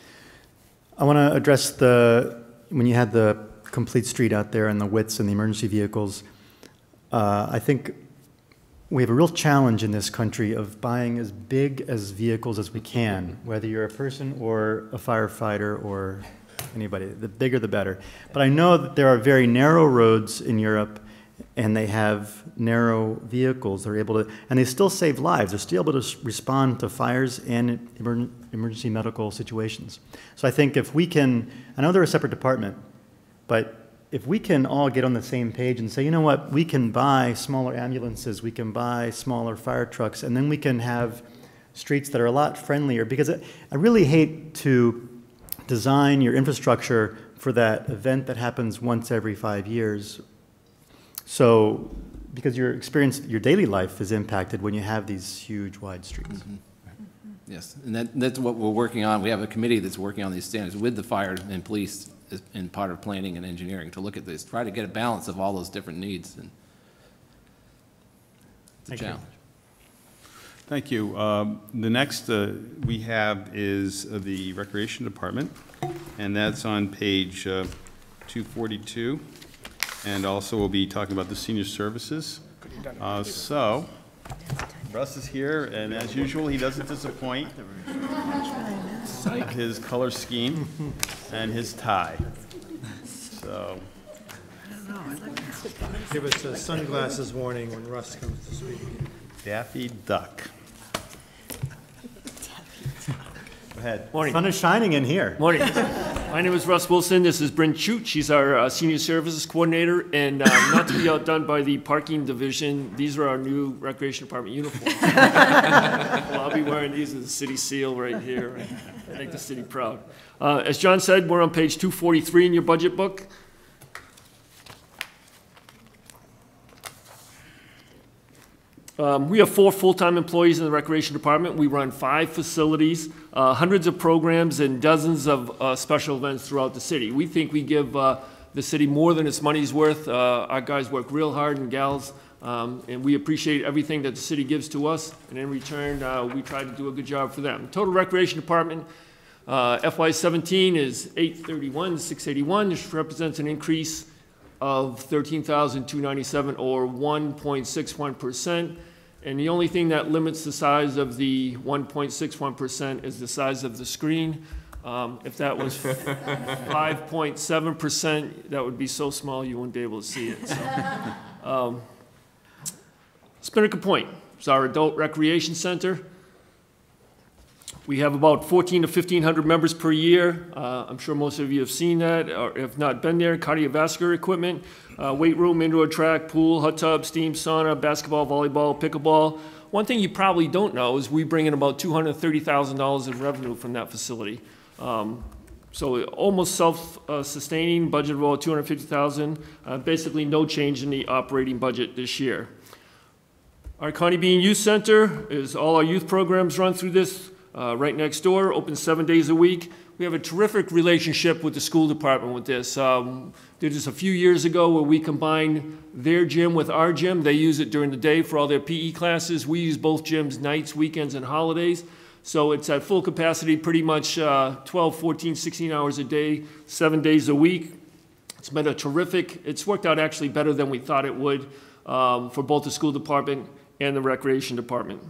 S4: I want to address the, when you had the complete street out there and the widths and the emergency vehicles, uh, I think we have a real challenge in this country of buying as big as vehicles as we can, whether you're a person or a firefighter or anybody. The bigger, the better. But I know that there are very narrow roads in Europe, and they have narrow vehicles. They're able to, and they still save lives. They're still able to respond to fires and emer emergency medical situations. So I think if we can, I know they're a separate department, but if we can all get on the same page and say, you know what, we can buy smaller ambulances, we can buy smaller fire trucks, and then we can have streets that are a lot friendlier, because I, I really hate to design your infrastructure for that event that happens once every five years. So, because your experience, your daily life is impacted when you have these huge, wide streets.
S9: Mm-hmm. Yes, and that, that's what we're working on. We have a committee that's working on these standards with the fire and police as, in part of planning and engineering to look at this, try to get a balance of all those different needs. And it's a
S7: Thank you.
S9: challenge.
S1: Thank you. Um, The next uh, we have is uh, the Recreation Department, and that's on page uh, two forty-two. And also we'll be talking about the senior services. Uh, So, Russ is here, and as usual, he doesn't disappoint. His color scheme and his tie. So,
S7: Give us a sunglasses warning when Russ comes to speak.
S1: Daffy Duck. Go ahead.
S4: Morning. Sun is shining in here.
S10: Morning. My name is Russ Wilson. This is Brent Chute. She's our uh, Senior Services Coordinator. And uh, not to be outdone by the Parking Division, these are our new Recreation Department uniforms. Well, I'll be wearing these with the city seal right here. I make the city proud. Uh, as John said, we're on page two forty-three in your budget book. Um, we have four full-time employees in the Recreation Department. We run five facilities, uh, hundreds of programs, and dozens of uh, special events throughout the city. We think we give uh, the city more than its money's worth. Uh, Our guys work real hard, and gals, um, and we appreciate everything that the city gives to us, and in return, uh, we try to do a good job for them. Total Recreation Department, uh, F Y seventeen is eight thirty-one, six eighty-one. This represents an increase of thirteen thousand two hundred ninety-seven, or one point six one percent. And the only thing that limits the size of the one point six one percent is the size of the screen. Um, If that was five point seven percent, that would be so small you wouldn't be able to see it. So, um, Spinnaker Point is our adult recreation center. We have about fourteen to fifteen hundred members per year. Uh, I'm sure most of you have seen that, or if not been there. Cardiovascular equipment, uh, weight room, indoor track, pool, hot tub, steam sauna, basketball, volleyball, pickleball. One thing you probably don't know is we bring in about two hundred thirty thousand dollars in revenue from that facility. Um, so almost self-sustaining, budget of about two hundred fifty thousand dollars. Uh, basically no change in the operating budget this year. Our Connie Bean Youth Center is all our youth programs run through this. Uh, right next door, open seven days a week. We have a terrific relationship with the school department with this. Um, did this a few years ago where we combined their gym with our gym. They use it during the day for all their P E classes. We use both gyms nights, weekends, and holidays. So it's at full capacity pretty much uh, twelve, fourteen, sixteen hours a day, seven days a week. It's been a terrific, it's worked out actually better than we thought it would um, for both the school department and the recreation department.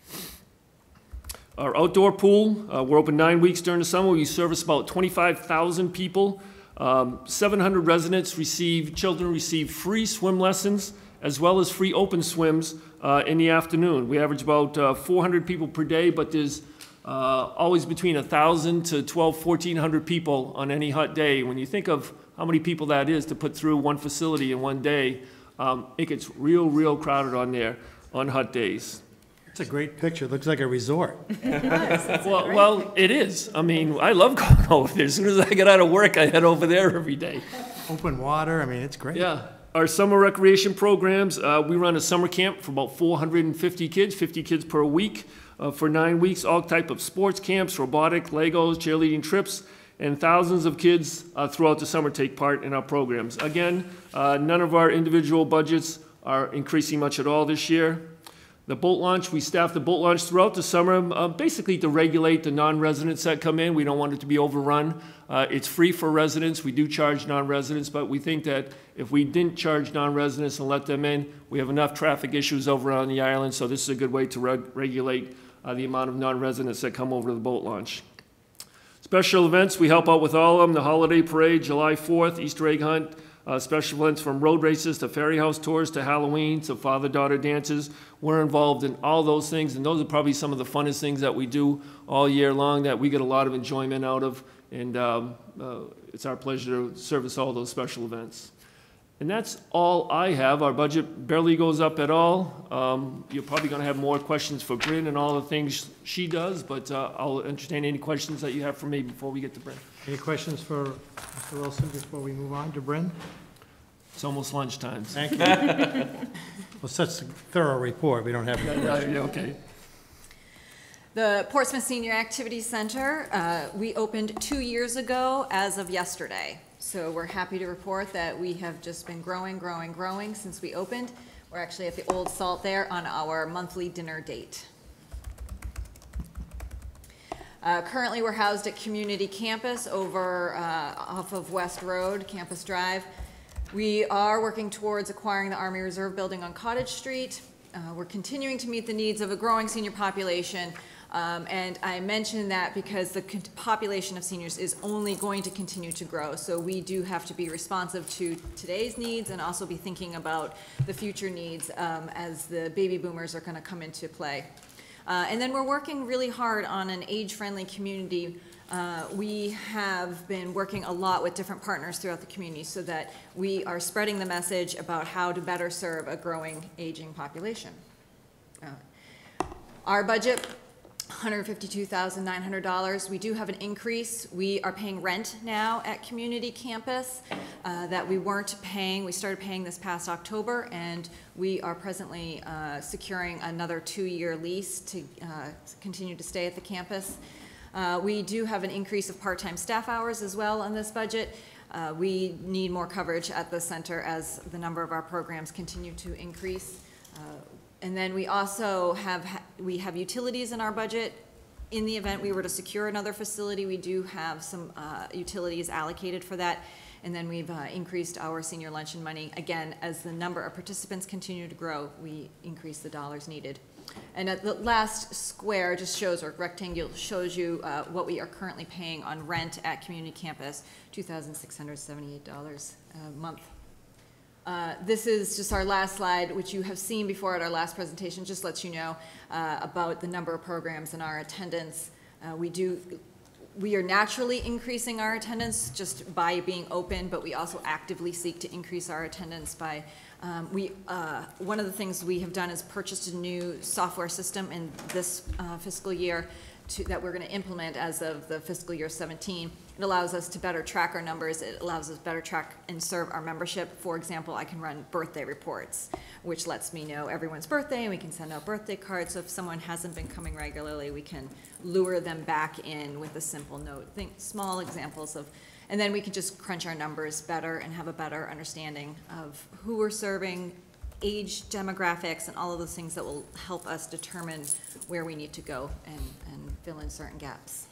S10: Our outdoor pool, uh, we're open nine weeks during the summer. We service about twenty-five thousand people. Um, seven hundred residents receive, children receive free swim lessons as well as free open swims uh, in the afternoon. We average about uh, four hundred people per day, but there's uh, always between one thousand to twelve, fourteen hundred people on any hot day. When you think of how many people that is to put through one facility in one day, um, it gets real, real crowded on there on hot days.
S7: It's a great picture. It looks like a resort.
S10: Well, well, it is. I mean, I love going over there. As soon as I get out of work, I head over there every day.
S7: Open water, I mean, it's great.
S10: Yeah. Our summer recreation programs, uh, we run a summer camp for about four hundred fifty kids, fifty kids per week, uh, for nine weeks, all type of sports camps, robotic, Legos, cheerleading trips, and thousands of kids uh, throughout the summer take part in our programs. Again, uh, none of our individual budgets are increasing much at all this year. The boat launch, we staff the boat launch throughout the summer, uh, basically to regulate the non-residents that come in. We don't want it to be overrun. Uh, it's free for residents. We do charge non-residents, but we think that if we didn't charge non-residents and let them in, we have enough traffic issues over on the island, so this is a good way to reg regulate uh, the amount of non-residents that come over to the boat launch. Special events, we help out with all of them. The holiday parade, July fourth, Easter egg hunt, Uh, special events from road races to ferry house tours to Halloween to father-daughter dances. We're involved in all those things, and those are probably some of the funnest things that we do all year long that we get a lot of enjoyment out of, and um, uh, it's our pleasure to service all those special events. And that's all I have. Our budget barely goes up at all. Um, you're probably going to have more questions for Bryn and all the things she does, but uh, I'll entertain any questions that you have for me before we get to Bryn.
S7: Any questions for Mister Wilson before we move on to Bryn?
S10: It's almost lunchtime. So.
S7: Thank you. Well, such a thorough report, we don't have any questions.
S10: Yeah, okay.
S11: The Portsmouth Senior Activity Center, uh, we opened two years ago as of yesterday. So we're happy to report that we have just been growing, growing, growing since we opened. We're actually at the Old Salt there on our monthly dinner date. Uh, currently, we're housed at Community Campus over uh, off of West Road, Campus Drive. We are working towards acquiring the Army Reserve Building on Cottage Street. Uh, we're continuing to meet the needs of a growing senior population. Um, and I mention that because the population of seniors is only going to continue to grow. So we do have to be responsive to today's needs and also be thinking about the future needs um, as the baby boomers are going to come into play. Uh, and then we're working really hard on an age-friendly community. Uh, we have been working a lot with different partners throughout the community so that we are spreading the message about how to better serve a growing, aging population. Uh, our budget, one hundred fifty-two thousand nine hundred dollars. We do have an increase. We are paying rent now at Community Campus uh, that we weren't paying. We started paying this past October, and we are presently uh, securing another two-year lease to uh, continue to stay at the campus. Uh, we do have an increase of part-time staff hours as well on this budget. Uh, We need more coverage at the center as the number of our programs continue to increase. Uh, And then we also have, ha- we have utilities in our budget. In the event we were to secure another facility, we do have some uh, utilities allocated for that. And then we've uh, increased our senior luncheon money. Again, as the number of participants continue to grow, we increase the dollars needed. And at the last square just shows, or rectangle, shows you uh, what we are currently paying on rent at community campus, two thousand six hundred seventy-eight dollars a month. Uh, This is just our last slide, which you have seen before at our last presentation, just lets you know uh, about the number of programs and our attendance. Uh, We do, we are naturally increasing our attendance just by being open, but we also actively seek to increase our attendance by, um, we, uh, one of the things we have done is purchased a new software system in this uh, fiscal year to, that we're going to implement as of the fiscal year seventeen. It allows us to better track our numbers. It allows us to better track and serve our membership. For example, I can run birthday reports, which lets me know everyone's birthday, and we can send out birthday cards. So if someone hasn't been coming regularly, we can lure them back in with a simple note. Think small examples of, and then we can just crunch our numbers better and have a better understanding of who we're serving, age demographics, and all of those things that will help us determine where we need to go and, and fill in certain gaps.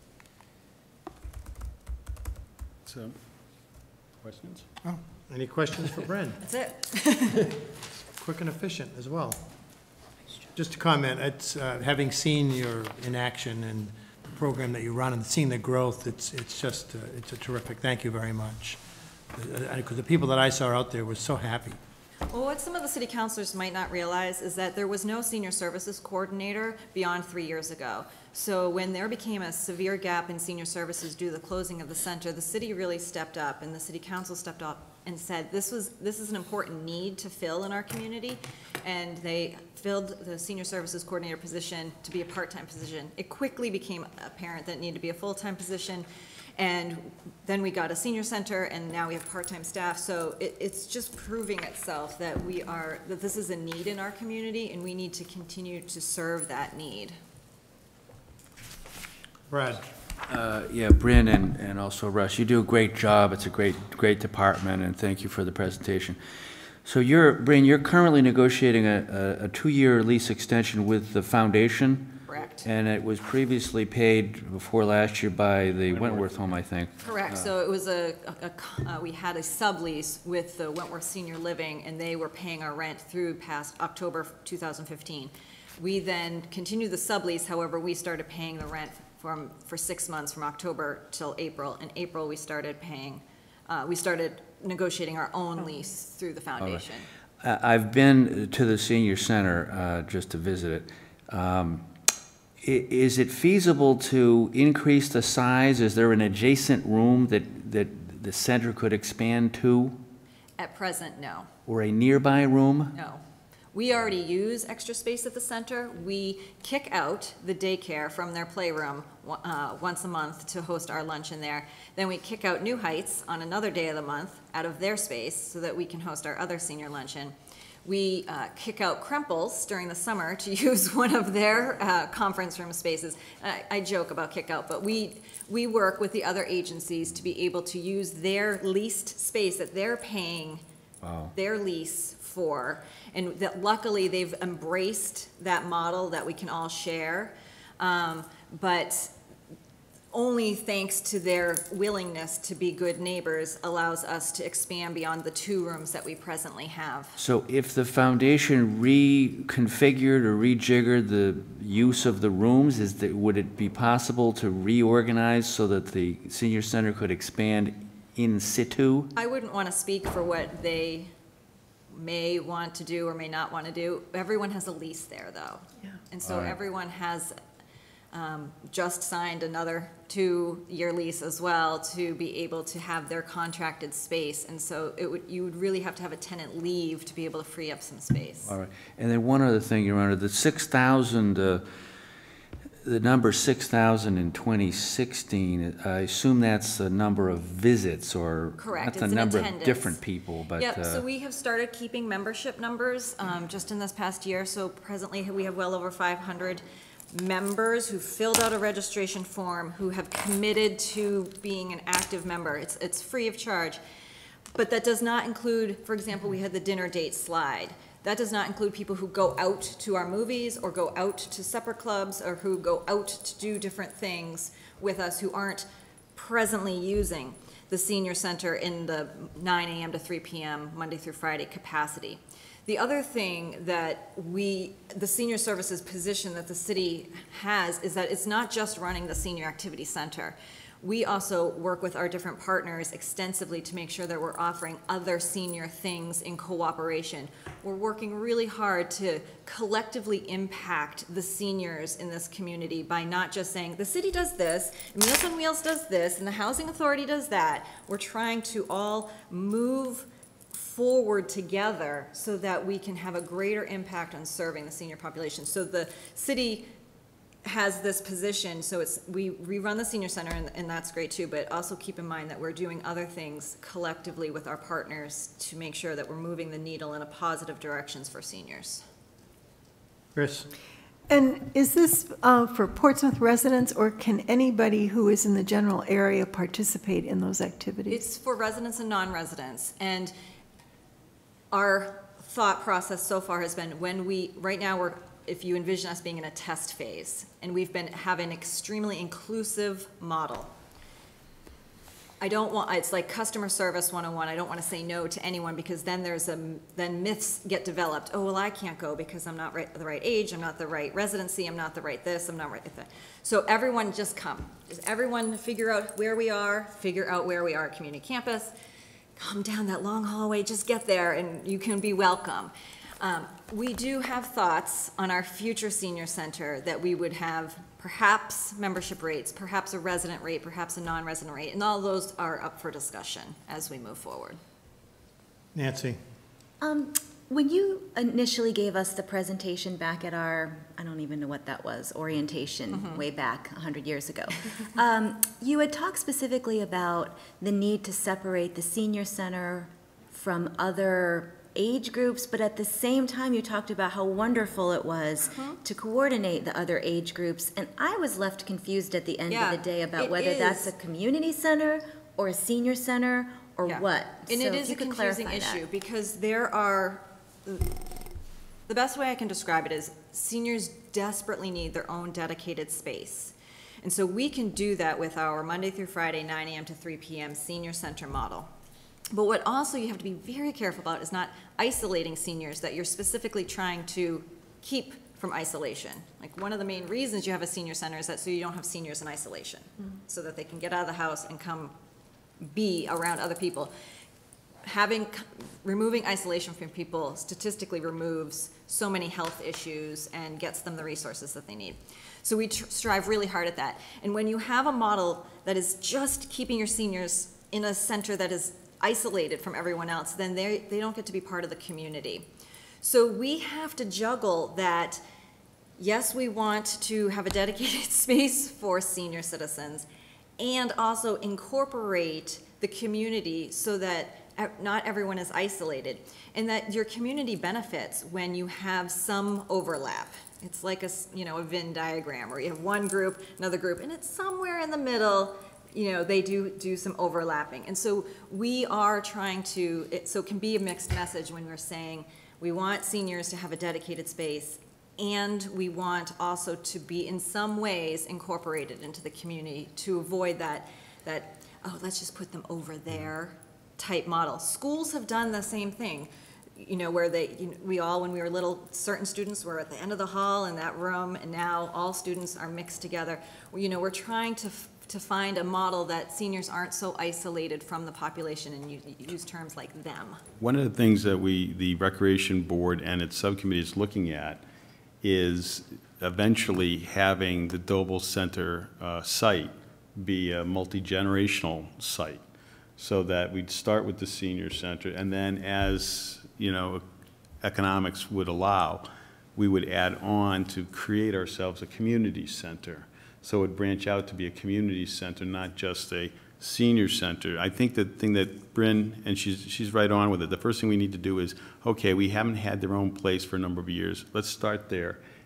S1: So, questions?
S7: Oh, any questions for Bren?
S11: That's it.
S7: Quick and efficient as well. Just to comment, it's, uh, having seen your in action and the program that you run and seeing the growth, it's, it's just, uh, it's a terrific, thank you very much. Because the people that I saw out there were so happy.
S11: Well, what some of the city councilors might not realize is that there was no senior services coordinator beyond three years ago. So when there became a severe gap in senior services due to the closing of the center, the city really stepped up, and the city council stepped up and said, this was, this is an important need to fill in our community, and they filled the senior services coordinator position to be a part-time position. It quickly became apparent that it needed to be a full-time position, and then we got a senior center, and now we have part-time staff. So it, it's just proving itself that we are, that this is a need in our community, and we need to continue to serve that need.
S7: Brad?
S12: Uh, Yeah, Bryn and, and also Russ, you do a great job. It's a great, great department, and thank you for the presentation. So you're, Bryn, you're currently negotiating a, a, a two-year lease extension with the foundation?
S11: Correct.
S12: And it was previously paid before last year by the Wentworth home, I think.
S11: Correct, so it was a, a- a- uh, we had a sublease with the Wentworth Senior Living, and they were paying our rent through past October two thousand fifteen. We then continued the sublease, however, we started paying the rent from, for six months, from October till April. In April, we started paying, uh, we started negotiating our own lease through the foundation.
S12: Uh, I've been to the senior center uh, just to visit it. Um, i- Is it feasible to increase the size? Is there an adjacent room that, that the center could expand to?
S11: At present, no.
S12: Or a nearby room?
S11: No. We already use extra space at the center. We kick out the daycare from their playroom uh, once a month to host our luncheon there. Then we kick out New Heights on another day of the month out of their space so that we can host our other senior luncheon. We uh, kick out Krempels during the summer to use one of their uh, conference room spaces. I, I joke about kick out, but we, we work with the other agencies to be able to use their leased space that they're paying
S12: Wow.
S11: their lease for, and that luckily they've embraced that model that we can all share, um, but only thanks to their willingness to be good neighbors allows us to expand beyond the two rooms that we presently have.
S12: So if the foundation reconfigured or rejiggered the use of the rooms, is that, would it be possible to reorganize so that the senior center could expand in situ?
S11: I wouldn't want to speak for what they may want to do or may not want to do. Everyone has a lease there, though.
S5: Yeah.
S11: And so
S12: All right.
S11: everyone has um, just signed another two-year lease as well to be able to have their contracted space. And so it would, you would really have to have a tenant leave to be able to free up some space.
S12: All right. And then one other thing, Your Honor, the six thousand, uh, the number six thousand in twenty sixteen, I assume that's the number of visits or
S11: Correct,
S12: not
S11: it's
S12: the
S11: an
S12: number of
S11: attendance.
S12: different people, but
S11: Yep,
S12: uh,
S11: so we have started keeping membership numbers um, just in this past year. So presently, we have well over five hundred members who filled out a registration form, who have committed to being an active member. It's, it's free of charge. But that does not include, for example, we had the dinner date slide. That does not include people who go out to our movies or go out to supper clubs or who go out to do different things with us who aren't presently using the senior center in the nine A M to three P M Monday through Friday capacity. The other thing that we, the senior services position that the city has is that it's not just running the senior activity center. We also work with our different partners extensively to make sure that we're offering other senior things in cooperation. We're working really hard to collectively impact the seniors in this community by not just saying, the city does this, and Meals on Wheels does this, and the Housing Authority does that. We're trying to all move forward together so that we can have a greater impact on serving the senior population. So the city has this position, so it's, we rerun the senior center, and, and that's great too, but also keep in mind that we're doing other things collectively with our partners to make sure that we're moving the needle in a positive directions for seniors.
S7: Chris?
S5: And is this uh, for Portsmouth residents, or can anybody who is in the general area participate in those activities?
S11: It's for residents and non-residents, and our thought process so far has been when we, right now we're, if you envision us being in a test phase, and we've been having an extremely inclusive model. I don't want, it's like customer service one oh one, I don't want to say no to anyone because then there's a, then myths get developed. Oh, well, I can't go because I'm not right, the right age, I'm not the right residency, I'm not the right this, I'm not right that. So everyone just come. Just everyone figure out where we are, figure out where we are at community campus, come down that long hallway, just get there and you can be welcome. Um, we do have thoughts on our future senior center that we would have perhaps membership rates, perhaps a resident rate, perhaps a non-resident rate, and all those are up for discussion as we move forward.
S7: Nancy?
S8: Um, when you initially gave us the presentation back at our, I don't even know what that was, orientation mm-hmm. way back one hundred years ago, um, you had talked specifically about the need to separate the senior center from other age groups, but at the same time you talked about how wonderful it was uh-huh. to coordinate the other age groups, and I was left confused at the end
S11: yeah,
S8: of the day about whether
S11: is.
S8: that's a community center or a senior center or
S11: yeah.
S8: what.
S11: And
S8: so
S11: it is a confusing issue that. Because there are, the best way I can describe it is seniors desperately need their own dedicated space. And so we can do that with our Monday through Friday, nine A M to three P M senior center model. But what also you have to be very careful about is not isolating seniors that you're specifically trying to keep from isolation. Like one of the main reasons you have a senior center is that so you don't have seniors in isolation, mm-hmm. so that they can get out of the house and come be around other people. Having, removing isolation from people statistically removes so many health issues and gets them the resources that they need. So we tr- strive really hard at that. And when you have a model that is just keeping your seniors in a center that is isolated from everyone else, then they they don't get to be part of the community. So we have to juggle that. Yes, we want to have a dedicated space for senior citizens and also incorporate the community so that not everyone is isolated and that your community benefits when you have some overlap. It's like a, you know, a Venn diagram where you have one group, another group, and it's somewhere in the middle. You know, they do do some overlapping. And so we are trying to, it, so it can be a mixed message when we're saying we want seniors to have a dedicated space and we want also to be in some ways incorporated into the community to avoid that, that oh, let's just put them over there type model. Schools have done the same thing. You know, where they, you know, we all, when we were little, certain students were at the end of the hall in that room, and now all students are mixed together. Well, you know, we're trying to to find a model that seniors aren't so isolated from the population, and you, you use terms like them.
S1: One of the things that we, the Recreation Board and its subcommittee is looking at is eventually having the Doble Center uh, site be a multi-generational site, so that we'd start with the senior center, and then as, you know, economics would allow, we would add on to create ourselves a community center. So it would branch out to be a community center, not just a senior center. I think the thing that Bryn, and she's, she's right on with it, the first thing we need to do is, okay, we haven't had their own place for a number of years. Let's start there.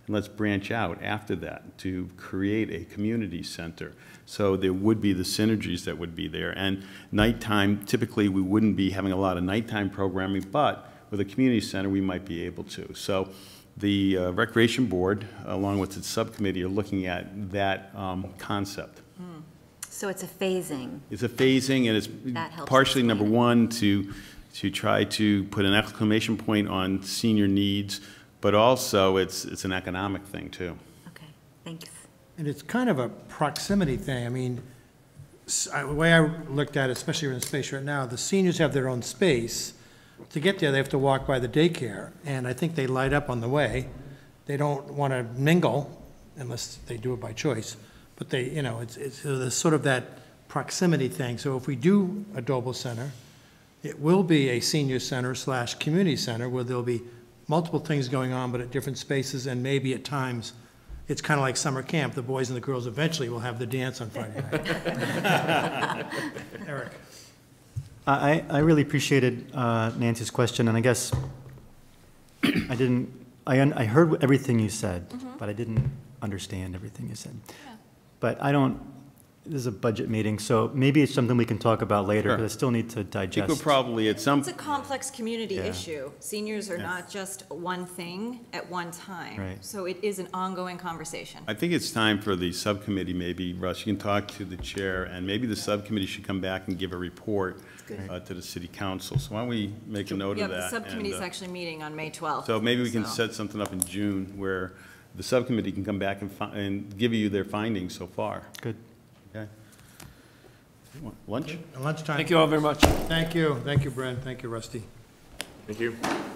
S1: let's branch out after that to create a community center. So there would be the synergies that would be there. And nighttime, typically, we wouldn't be having a lot of nighttime programming, but with a community center, we might be able to. So the uh, Recreation Board, along with its subcommittee, are looking at that um, concept.
S8: So it's a phasing.
S1: It's a phasing, and it's
S8: That helps
S1: partially,
S8: explain
S1: number
S8: it.
S1: one, to, to try to put an exclamation point on senior needs, but also it's, it's an economic thing, too.
S8: Okay, thanks.
S7: And it's kind of a proximity thing. I mean, s- I- the way I looked at it, especially in the space right now, the seniors have their own space. To get there, they have to walk by the daycare, and I think they light up on the way. They don't want to mingle unless they do it by choice. But they, you know, it's, it's, so there's sort of that proximity thing. So if we do a Doble Center, it will be a senior center slash community center where there'll be multiple things going on, but at different spaces, and maybe at times, it's kind of like summer camp. The boys and the girls eventually will have the dance on Friday night. Eric?
S4: I, I really appreciated uh, Nancy's question, and I guess I didn't, I, un- I heard everything you said, but I didn't understand everything you said.
S11: Yeah.
S4: But I don't, this is a budget meeting, so maybe it's something we can talk about later,
S1: Sure.
S4: because I still need to
S1: I think
S4: digest.
S1: we'll probably, at some,
S11: It's a complex community
S4: Yeah.
S11: issue. Seniors are
S1: Yeah.
S11: not just one thing at one time.
S4: Right.
S11: So it is an ongoing conversation.
S1: I think it's time for the subcommittee, maybe, Russ, you can talk to the chair, and maybe the subcommittee should come back and give a report uh, to the city council. So why don't we make a note
S11: Yeah,
S1: of
S11: the
S1: that?
S11: subcommittee's
S1: and, uh,
S11: actually meeting on May twelfth.
S1: So maybe we can
S11: so.
S1: set something up in June where the subcommittee can come back and, fi- and give you their findings so far.
S4: Good.
S1: Okay? You want Lunch?
S7: Lunchtime.
S10: Thank you all very much.
S7: Thank you. Thank you, Brent. Thank you, Rusty.
S10: Thank you.